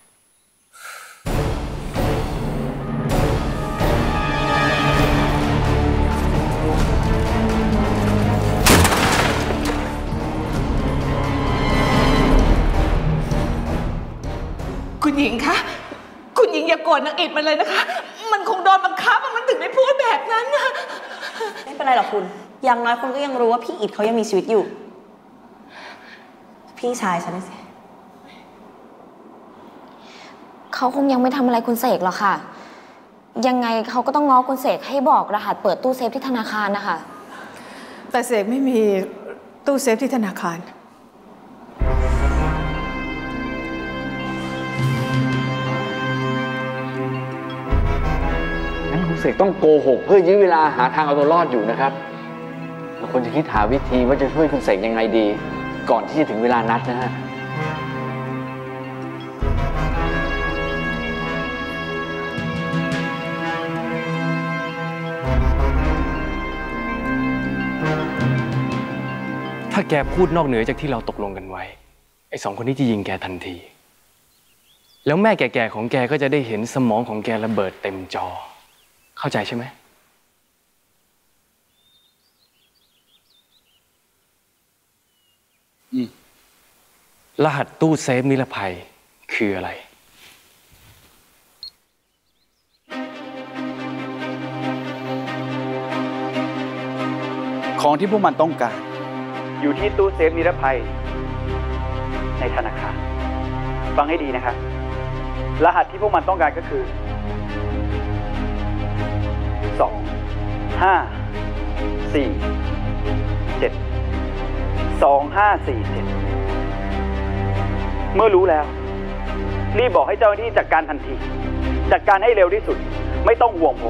คุณหญิงคะคุณหญิงอย่าโกรธนางอิดมันเลยนะคะมันคงโดนบังคับมันถึงได้พูดแบบนั้นนะไม่เป็นไรหรอกคุณอย่างน้อยคุณก็ยังรู้ว่าพี่อิดเขายังมีชีวิตอยู่พี่ชายฉันนี่สิเขาคงยังไม่ทำอะไรคุณเสกหรอกค่ะยังไงเขาก็ต้องง้อคุณเสกให้บอกรหัสเปิดตู้เซฟที่ธนาคารนะคะแต่เสกไม่มีตู้เซฟที่ธนาคารคุณเสกต้องโกหกเพื่อยื้อเวลาหาทางเอาตัวรอดอยู่นะครับเราควรจะคิดหาวิธีว่าจะช่วยคุณเสกยังไงดีก่อนที่จะถึงเวลานัดนะฮะถ้าแกพูดนอกเหนือจากที่เราตกลงกันไว้ไอ้สองคนนี้จะยิงแกทันทีแล้วแม่แก่ๆของแกก็จะได้เห็นสมองของแกระเบิดเต็มจอเข้าใจใช่ไหมรหัสตู้เซฟนิรภัยคืออะไรของที่พวกมันต้องการอยู่ที่ตู้เซฟนิรภัยในธนาคารฟังให้ดีนะครับรหัสที่พวกมันต้องการก็คือสองห้าสี่เจ็ดสองห้าสี่เจ็ดเมื่อรู้แล้วรีบบอกให้เจ้าหน้าที่จัดการทันทีจัดการให้เร็วที่สุดไม่ต้องห่วงผม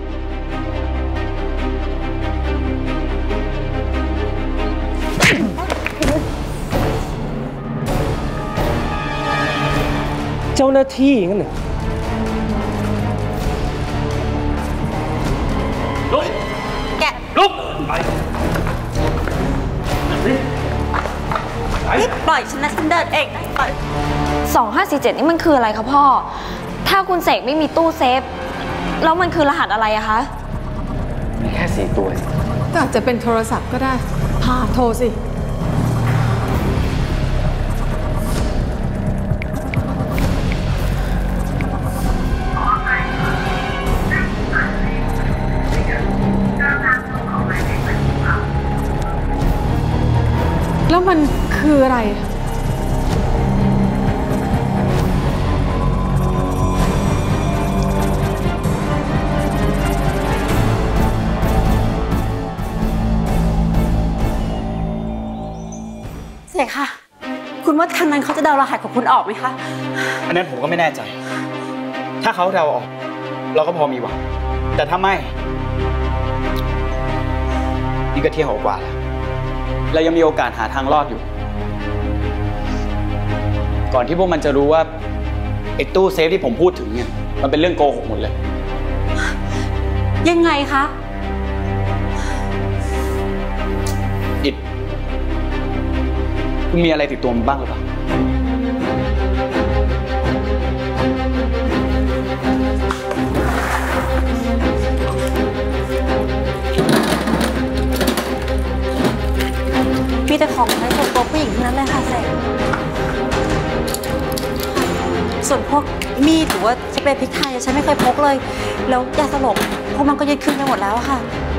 เจ้าหน้าที่งั้นเหรอลุกแกลุกไปนี่ปล่อยฉันนะฉันเดินเองปล่อยสองห้าสี่เจ็ดนี่มันคืออะไรคะพ่อถ้าคุณเสกไม่มีตู้เซฟแล้วมันคือรหัสอะไรอะคะมีแค่สี่ตัวก็อาจจะเป็นโทรศัพท์ก็ได้พาโทรสิแล้วมันคืออะไรเสกค่ะคุณว่าทางนั้นเขาจะเดารหัสของคุณออกไหมคะอันนั้นผมก็ไม่แน่ใจถ้าเขาเดาออกเราก็พอมีหวังแต่ถ้าไม่นี่ก็เที่ยวกว่าแล้วเรายังมีโอกาสหาทางรอดอยู่ก่อนที่พวกมันจะรู้ว่าไอ้ตู้เซฟที่ผมพูดถึงเนี่ยมันเป็นเรื่องโกหกหมดเลยยังไงคะอิดคุณมีอะไรติดตัวมันบ้างหรือเปล่ามีแต่ของใช้ส่วนตัวผู้หญิงเท่านั้นเลยค่ะเสกส่วนพวกมีดหรือว่าสเปรย์พริกไทยฉันไม่เคยพกเลยแล้วยาสลบพวกมันก็ยึดคืนไปหมดแล้วค่ะ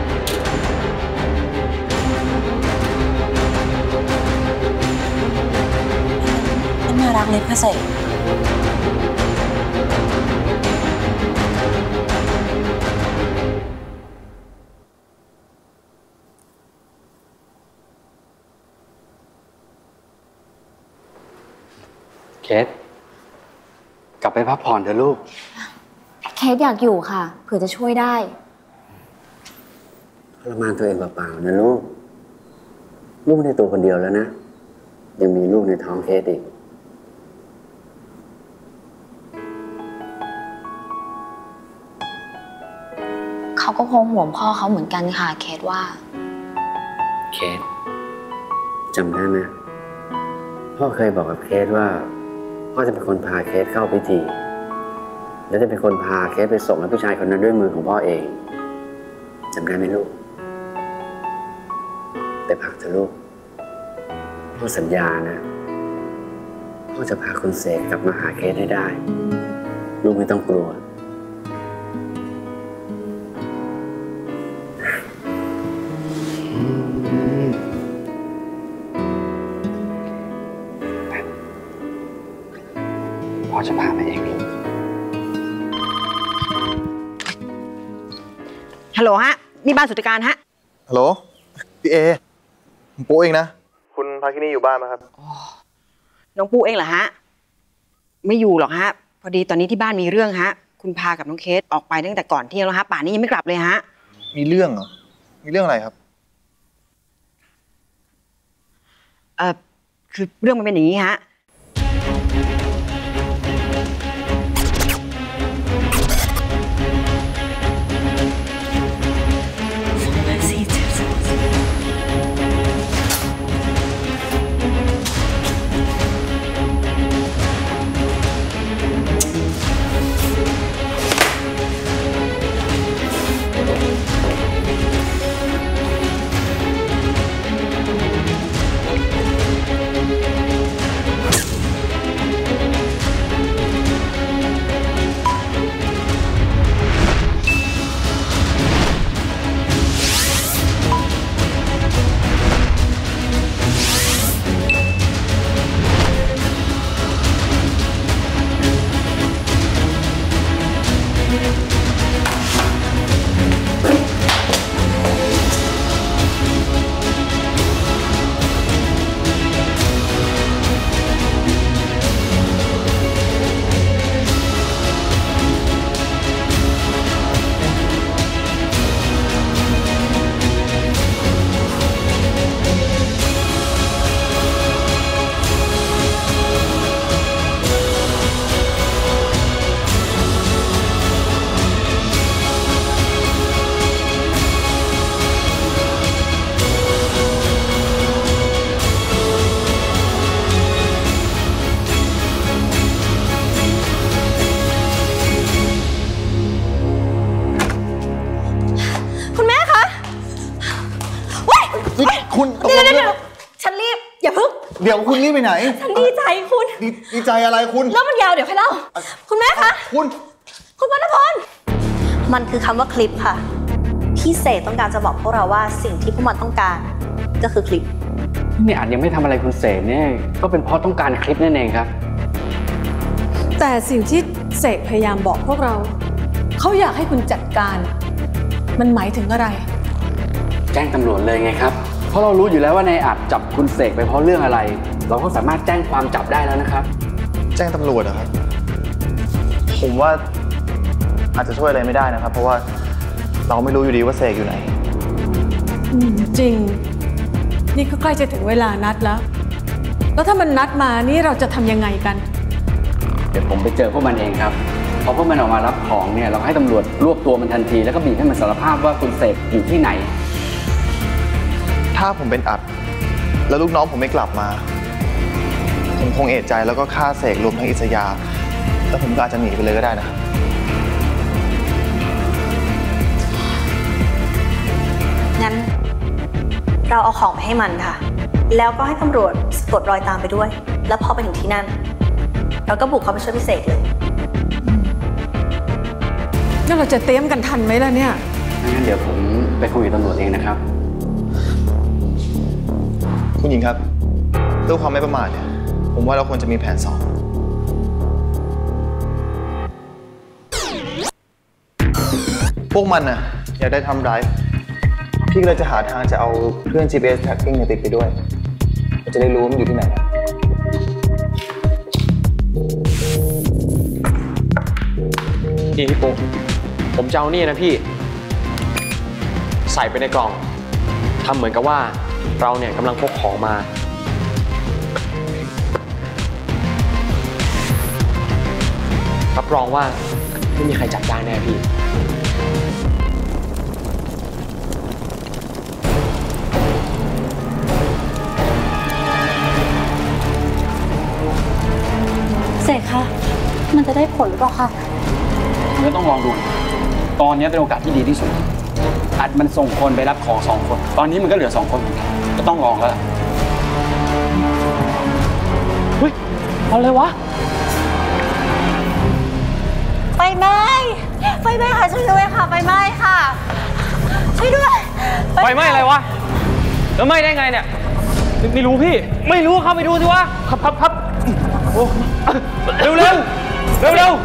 น่ารักเลยค่ะเสกเคสกลับไปพักผ่อนเถอะลูกเคสอยากอยู่ค่ะเผื่อจะช่วยได้ทรมานตัวเองเปล่าๆนะลูกลูกในตัวคนเดียวแล้วนะยังมีลูกในท้องเคสอีกเขาก็คงห่วงพ่อเขาเหมือนกันค่ะเคสว่าเคสจำได้ไหมพ่อเคยบอกกับเคสว่าพ่อจะเป็นคนพาเคสเข้าพิธีและจะเป็นคนพาเคสไปส่งให้ผู้ชายคนนั้นด้วยมือของพ่อเองจำได้ไหมลูกแต่พักเถอะลูกพ่อสัญญานะพ่อจะพาคุณเสกกลับมาหาเคสให้ได้ลูกไม่ต้องกลัวพ่อจะพามาเองลูกฮัลโหลฮะนี่บ้านสุติการฮะฮัลโหลพี่เอผมปูเองนะคุณพาคินีอยู่บ้านไหมครับน้องปูเองเหรอฮะไม่อยู่หรอกฮะพอดีตอนนี้ที่บ้านมีเรื่องฮะคุณพากับน้องเคสออกไปตั้งแต่ก่อนเที่ยงแล้วฮะป่านนี้ยังไม่กลับเลยฮะมีเรื่องเหรอมีเรื่องอะไรครับเออคือเรื่องมันเป็นอย่างนี้ฮะคุณตกเดี๋ลยวงเดี๋ยวฉันรีบอย่าพึ่งเดี๋ยวคุณรีบไปไหนฉันดีใจคุณดีดีใจอะไรคุณเรื่องมันยาวเดี๋ยวค่อยเล่าคุณแม่คะคุณคุณวรรณพลมันคือคำว่าคลิปค่ะพี่เสกต้องการจะบอกพวกเราว่าสิ่งที่พวกมันต้องการก็คือคลิปนี่อาจยังไม่ทำอะไรคุณเสกเนี่ยก็เป็นเพราะต้องการคลิปนั่นเองครับแต่สิ่งที่เสกพยายามบอกพวกเราเขาอยากให้คุณจัดการมันหมายถึงอะไรแจ้งตำรวจเลยไงครับเพราะเรารู้อยู่แล้วว่านายอาจจับคุณเสกไปเพราะเรื่องอะไรเราก็สามารถแจ้งความจับได้แล้วนะครับแจ้งตำรวจเหรอครับผมว่าอาจจะช่วยอะไรไม่ได้นะครับเพราะว่าเราไม่รู้อยู่ดีว่าเสกอยู่ไหนจริงนี่ก็ใกล้จะถึงเวลานัดแล้วแล้วถ้ามันนัดมานี่เราจะทำยังไงกันเดี๋ยวผมไปเจอพวกมันเองครับพอพวกมันออกมารับของเนี่ยเราให้ตำรวจรวบตัวมันทันทีแล้วก็บีบให้มันสารภาพว่าคุณเสกอยู่ที่ไหนถ้าผมเป็นอัดแล้วลูกน้องผมไม่กลับมาผมคงเอะใจแล้วก็ฆ่าเสกรวมทั้งอิสยาแล้วผมก็อาจจะหนีไปเลยก็ได้นะงั้นเราเอาของไปให้มันค่ะแล้วก็ให้ตำรวจสะกดรอยตามไปด้วยแล้วพอไปถึงที่นั่นเราก็บุกเข้าไปช่วยพิเศษเลยงั้นเราจะเตรียมกันทันไหมล่ะเนี่ยงั้นเดี๋ยวผมไปคุยกับตำรวจเองนะครับคุณหญิงครับเพื่อความไม่ประมาทเนี่ยผมว่าเราควรจะมีแผนสองพวกมันน่ะอยากได้ทำร้ายพี่ก็เลยจะหาทางจะเอาเครื่อง จี พี เอส tracking ติดไปด้วยเราจะได้รู้ว่ามันอยู่ที่ไหนนี่พี่ปุ๊ผมจะเอานี่นะพี่ใส่ไปในกล่องทำเหมือนกับว่าเราเนี่ยกำลังพกของมารับรองว่าไม่มีใครจับได้แน่พี่เสกคะมันจะได้ผลหรือเปล่าคะก็ต้องลองดูตอนนี้เป็นโอกาสที่ดีที่สุดอัดมันส่งคนไปรับของสองคนตอนนี้มันก็เหลือสองคนเหมือนกันก็ต้องลองแล้วล่ะเฮ้ยเอาเลยวะไฟไหม้ไฟไหม้ค่ะช่วยด้วยค่ะไฟไหม้ค่ะช่วยด้วยไฟไหม้อะไรวะแล้วไหม้ได้ไงเนี่ยไม่รู้พี่ไม่รู้เข้าไปดูสิวะครับครับครับโอ้เร็วเร็วเร็วเร็ว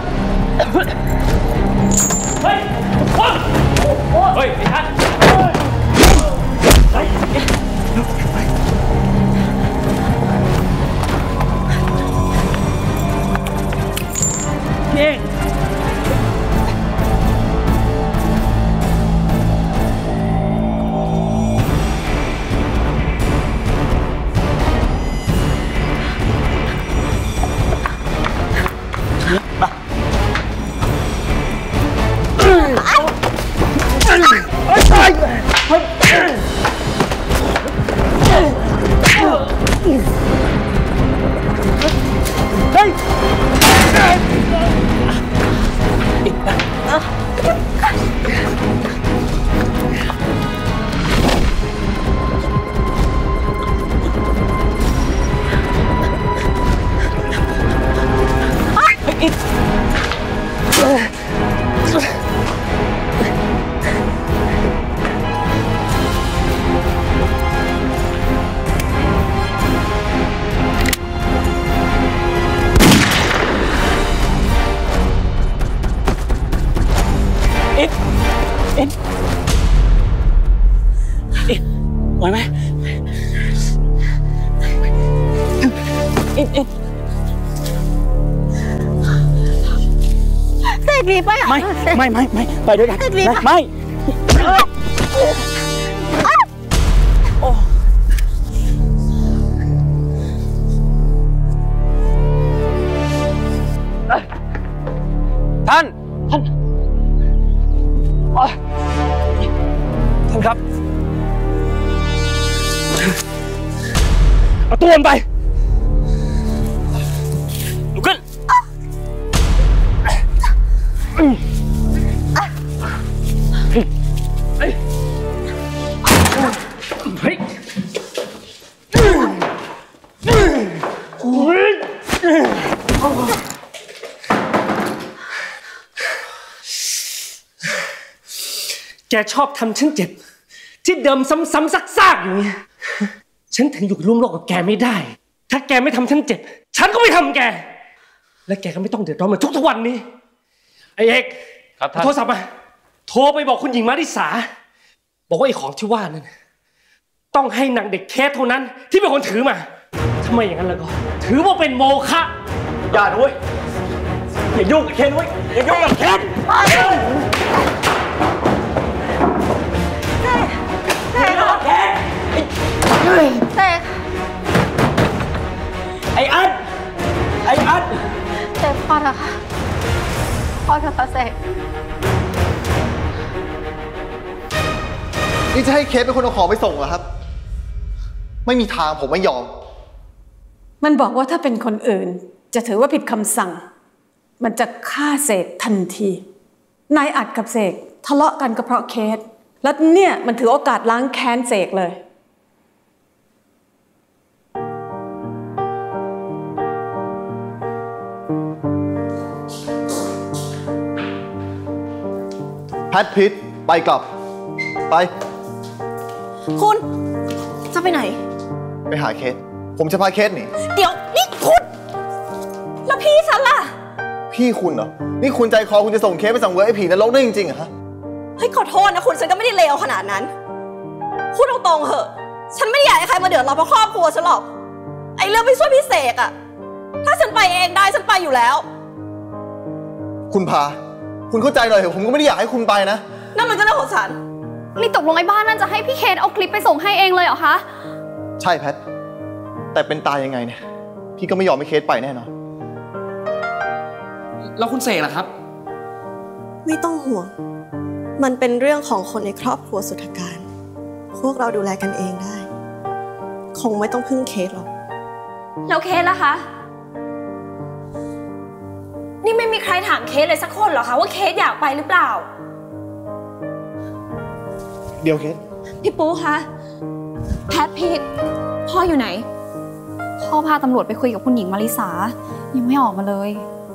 เฮ้ยเฮ้ยไอ้ท่านนี่ไหวไหมอิดอิดเสกหนีไปไม่ไม่ไม่ไม่ไปด้วยกันไม่ท่านท่านท่านครับเอาตัวมันไปลุกขึ้นเฮ้ยเฮ้ยแกชอบทำฉันเจ็บที่เดิมซ้ำๆซักๆอย่างนี้ฉันถึงอยู่ร่วมโลกกับแกไม่ได้ถ้าแกไม่ทำฉันเจ็บฉันก็ไม่ทำแกและแกก็ไม่ต้องเดือดร้อนเหมือนทุกๆวันนี้ไอ้เอกครับท่านโทรศัพท์มาโทรไปบอกคุณหญิงมาริสาบอกว่าไอ้ของที่ว่านั้นต้องให้นางเด็กเคสเท่านั้นที่เป็นคนถือมาถ้าไม่อย่างนั้นแล้วก็ถือว่าเป็นโมฆะอย่าด้วยอย่ายุ่งกับเคนด้วยอย่ายุ่งกับเคนเสกเสกเสกไอ้อัดไอ้อัดเสกพอเถอะค่ะพอเถอะค่ะเสกนี่จะให้เคสเป็นคนเอาของไปส่งเหรอครับไม่มีทางผมไม่ยอมมันบอกว่าถ้าเป็นคนอื่นจะถือว่าผิดคำสั่งมันจะฆ่าเสกทันทีนายอัดกับเสกทะเลาะกันก็เพราะเคสแล้วเนี่ยมันถือโอกาสล้างแค้นเสกเลยแพทพิษไปกลับไปคุณจะไปไหนไปหาเคสผมจะพาเคสหนีเดี๋ยวนี่คุณแล้วพี่ฉันล่ะพี่คุณเหรอนี่คุณใจคอคุณจะส่งเคสไปสั่งเวอร์ไอผีนรกได้จริงๆเหรอฮะเฮ้ยขอโทษนะคุณฉันก็ไม่ได้เลวขนาดนั้นพูดตรงๆเหอะฉันไม่ได้อยากให้ใครมาเดือดร้อนเพราะครอบครัวฉันหรอกไอ้เรื่องไปช่วยพี่เสกอะถ้าฉันไปเองได้ฉันไปอยู่แล้วคุณพาคุณเข้าใจหน่อยเถอะผมก็ไม่ได้อยากให้คุณไปนะนั่นมันก็เรื่องของฉันนี่ตกลงไอ้บ้านนั่นจะให้พี่เคสเอาคลิปไปส่งให้เองเลยเหรอคะใช่แพทแต่เป็นตายยังไงเนี่ยพี่ก็ไม่ยอมให้เคสไปแน่นอนแล้วคุณเสกล่ะครับไม่ต้องห่วงมันเป็นเรื่องของคนในครอบครัวสุทธการพวกเราดูแลกันเองได้คงไม่ต้องพึ่งเคสหรอกแล้วเคสล่ะคะนี่ไม่มีใครถามเคสเลยสักคนเหรอคะว่าเคสอยากไปหรือเปล่าเดี๋ยวเคสพี่ปูคะแพทพีทพ่ออยู่ไหนพ่อพาตำรวจไปคุยกับคุณหญิงมาริสายังไม่ออกมาเลย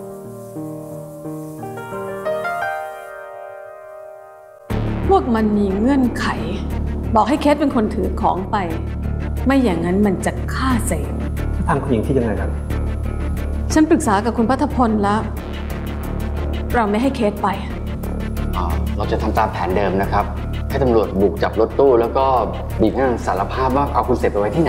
พวกมันมีเงื่อนไขบอกให้เคสเป็นคนถือของไปไม่อย่างนั้นมันจะฆ่าเสกทางคุณหญิงที่ยังไงครับฉันปรึกษากับคุณพัฒพลแล้วเราไม่ให้เคสไปเราจะทำตามแผนเดิมนะครับให้ตำรวจบุกจับรถตู้แล้วก็บีบให้นางสารภาพว่าเอาคุณเสกไปไว้ที่ไหน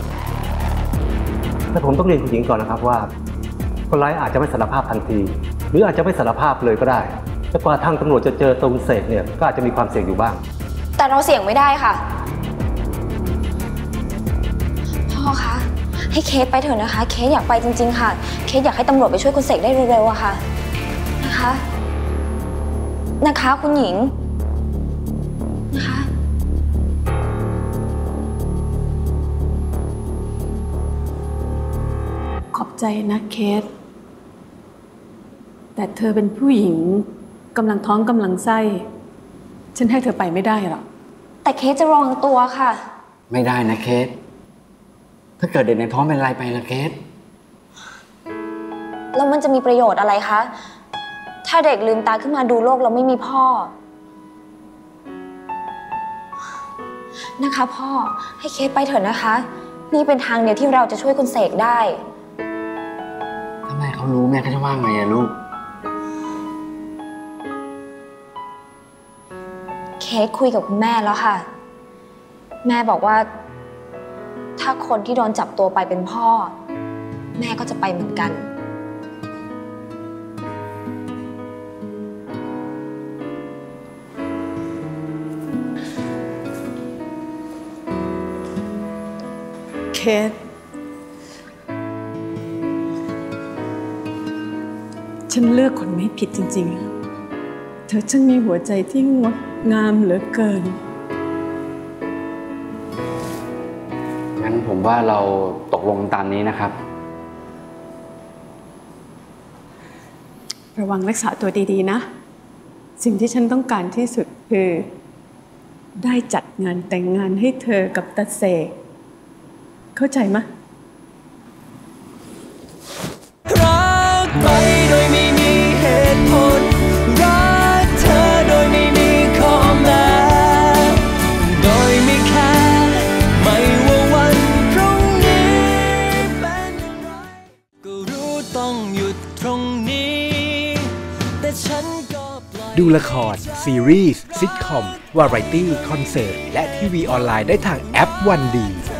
แต่ผมต้องเรียนคุณหญิงก่อนนะครับว่าคนร้ายอาจจะไม่สารภาพทันทีหรืออาจจะไม่สารภาพเลยก็ได้แต่กว่าทางตำรวจจะเจอตัวคุณเสกเนี่ยก็อาจจะมีความเสี่ยงอยู่บ้างแต่เราเสี่ยงไม่ได้ค่ะพ่อคะให้เคสไปเถอะนะคะเคสอยากไปจริงๆค่ะเคสอยากให้ตำรวจไปช่วยคุณเสกได้เร็วๆอะค่ะนะคะนะคะคุณหญิงนะคะขอบใจนะเคสแต่เธอเป็นผู้หญิงกำลังท้องกำลังไส้ฉันให้เธอไปไม่ได้หรอกแต่เคสจะระวังตัวค่ะไม่ได้นะเคสถ้าเกิดเด็กในท้องเป็นอะไรไปล่ะเคสแล้วมันจะมีประโยชน์อะไรคะถ้าเด็กลืมตาขึ้นมาดูโลกแล้วไม่มีพ่อนะคะพ่อให้เคสไปเถอะนะคะนี่เป็นทางเดียวที่เราจะช่วยคุณเสกได้ถ้าแม่เขารู้แม่เขาจะว่าไงอะลูกเคสคุยกับคุณแม่แล้วค่ะแม่บอกว่าถ้าคนที่โดนจับตัวไปเป็นพ่อแม่ก็จะไปเหมือนกันเคสฉันเลือกคนไม่ผิดจริงๆเธอช่างมีหัวใจที่งดงามเหลือเกินงั้นผมว่าเราตกลงตามนี้นะครับระวังรักษาตัวดีๆนะสิ่งที่ฉันต้องการที่สุดคือได้จัดงานแต่งงานให้เธอกับตาเสกเข้าใจไหมรักไปโดยไม่มีเหตุผลรักเธอโดยไม่มีข้อแม้ต้องหยุดตรงนี้แต่ฉันก็ดูละครซีรีส์ซิทคอมวาไรตี้คอนเสิร์ตและทีวีออนไลน์ได้ทางแอปวันดี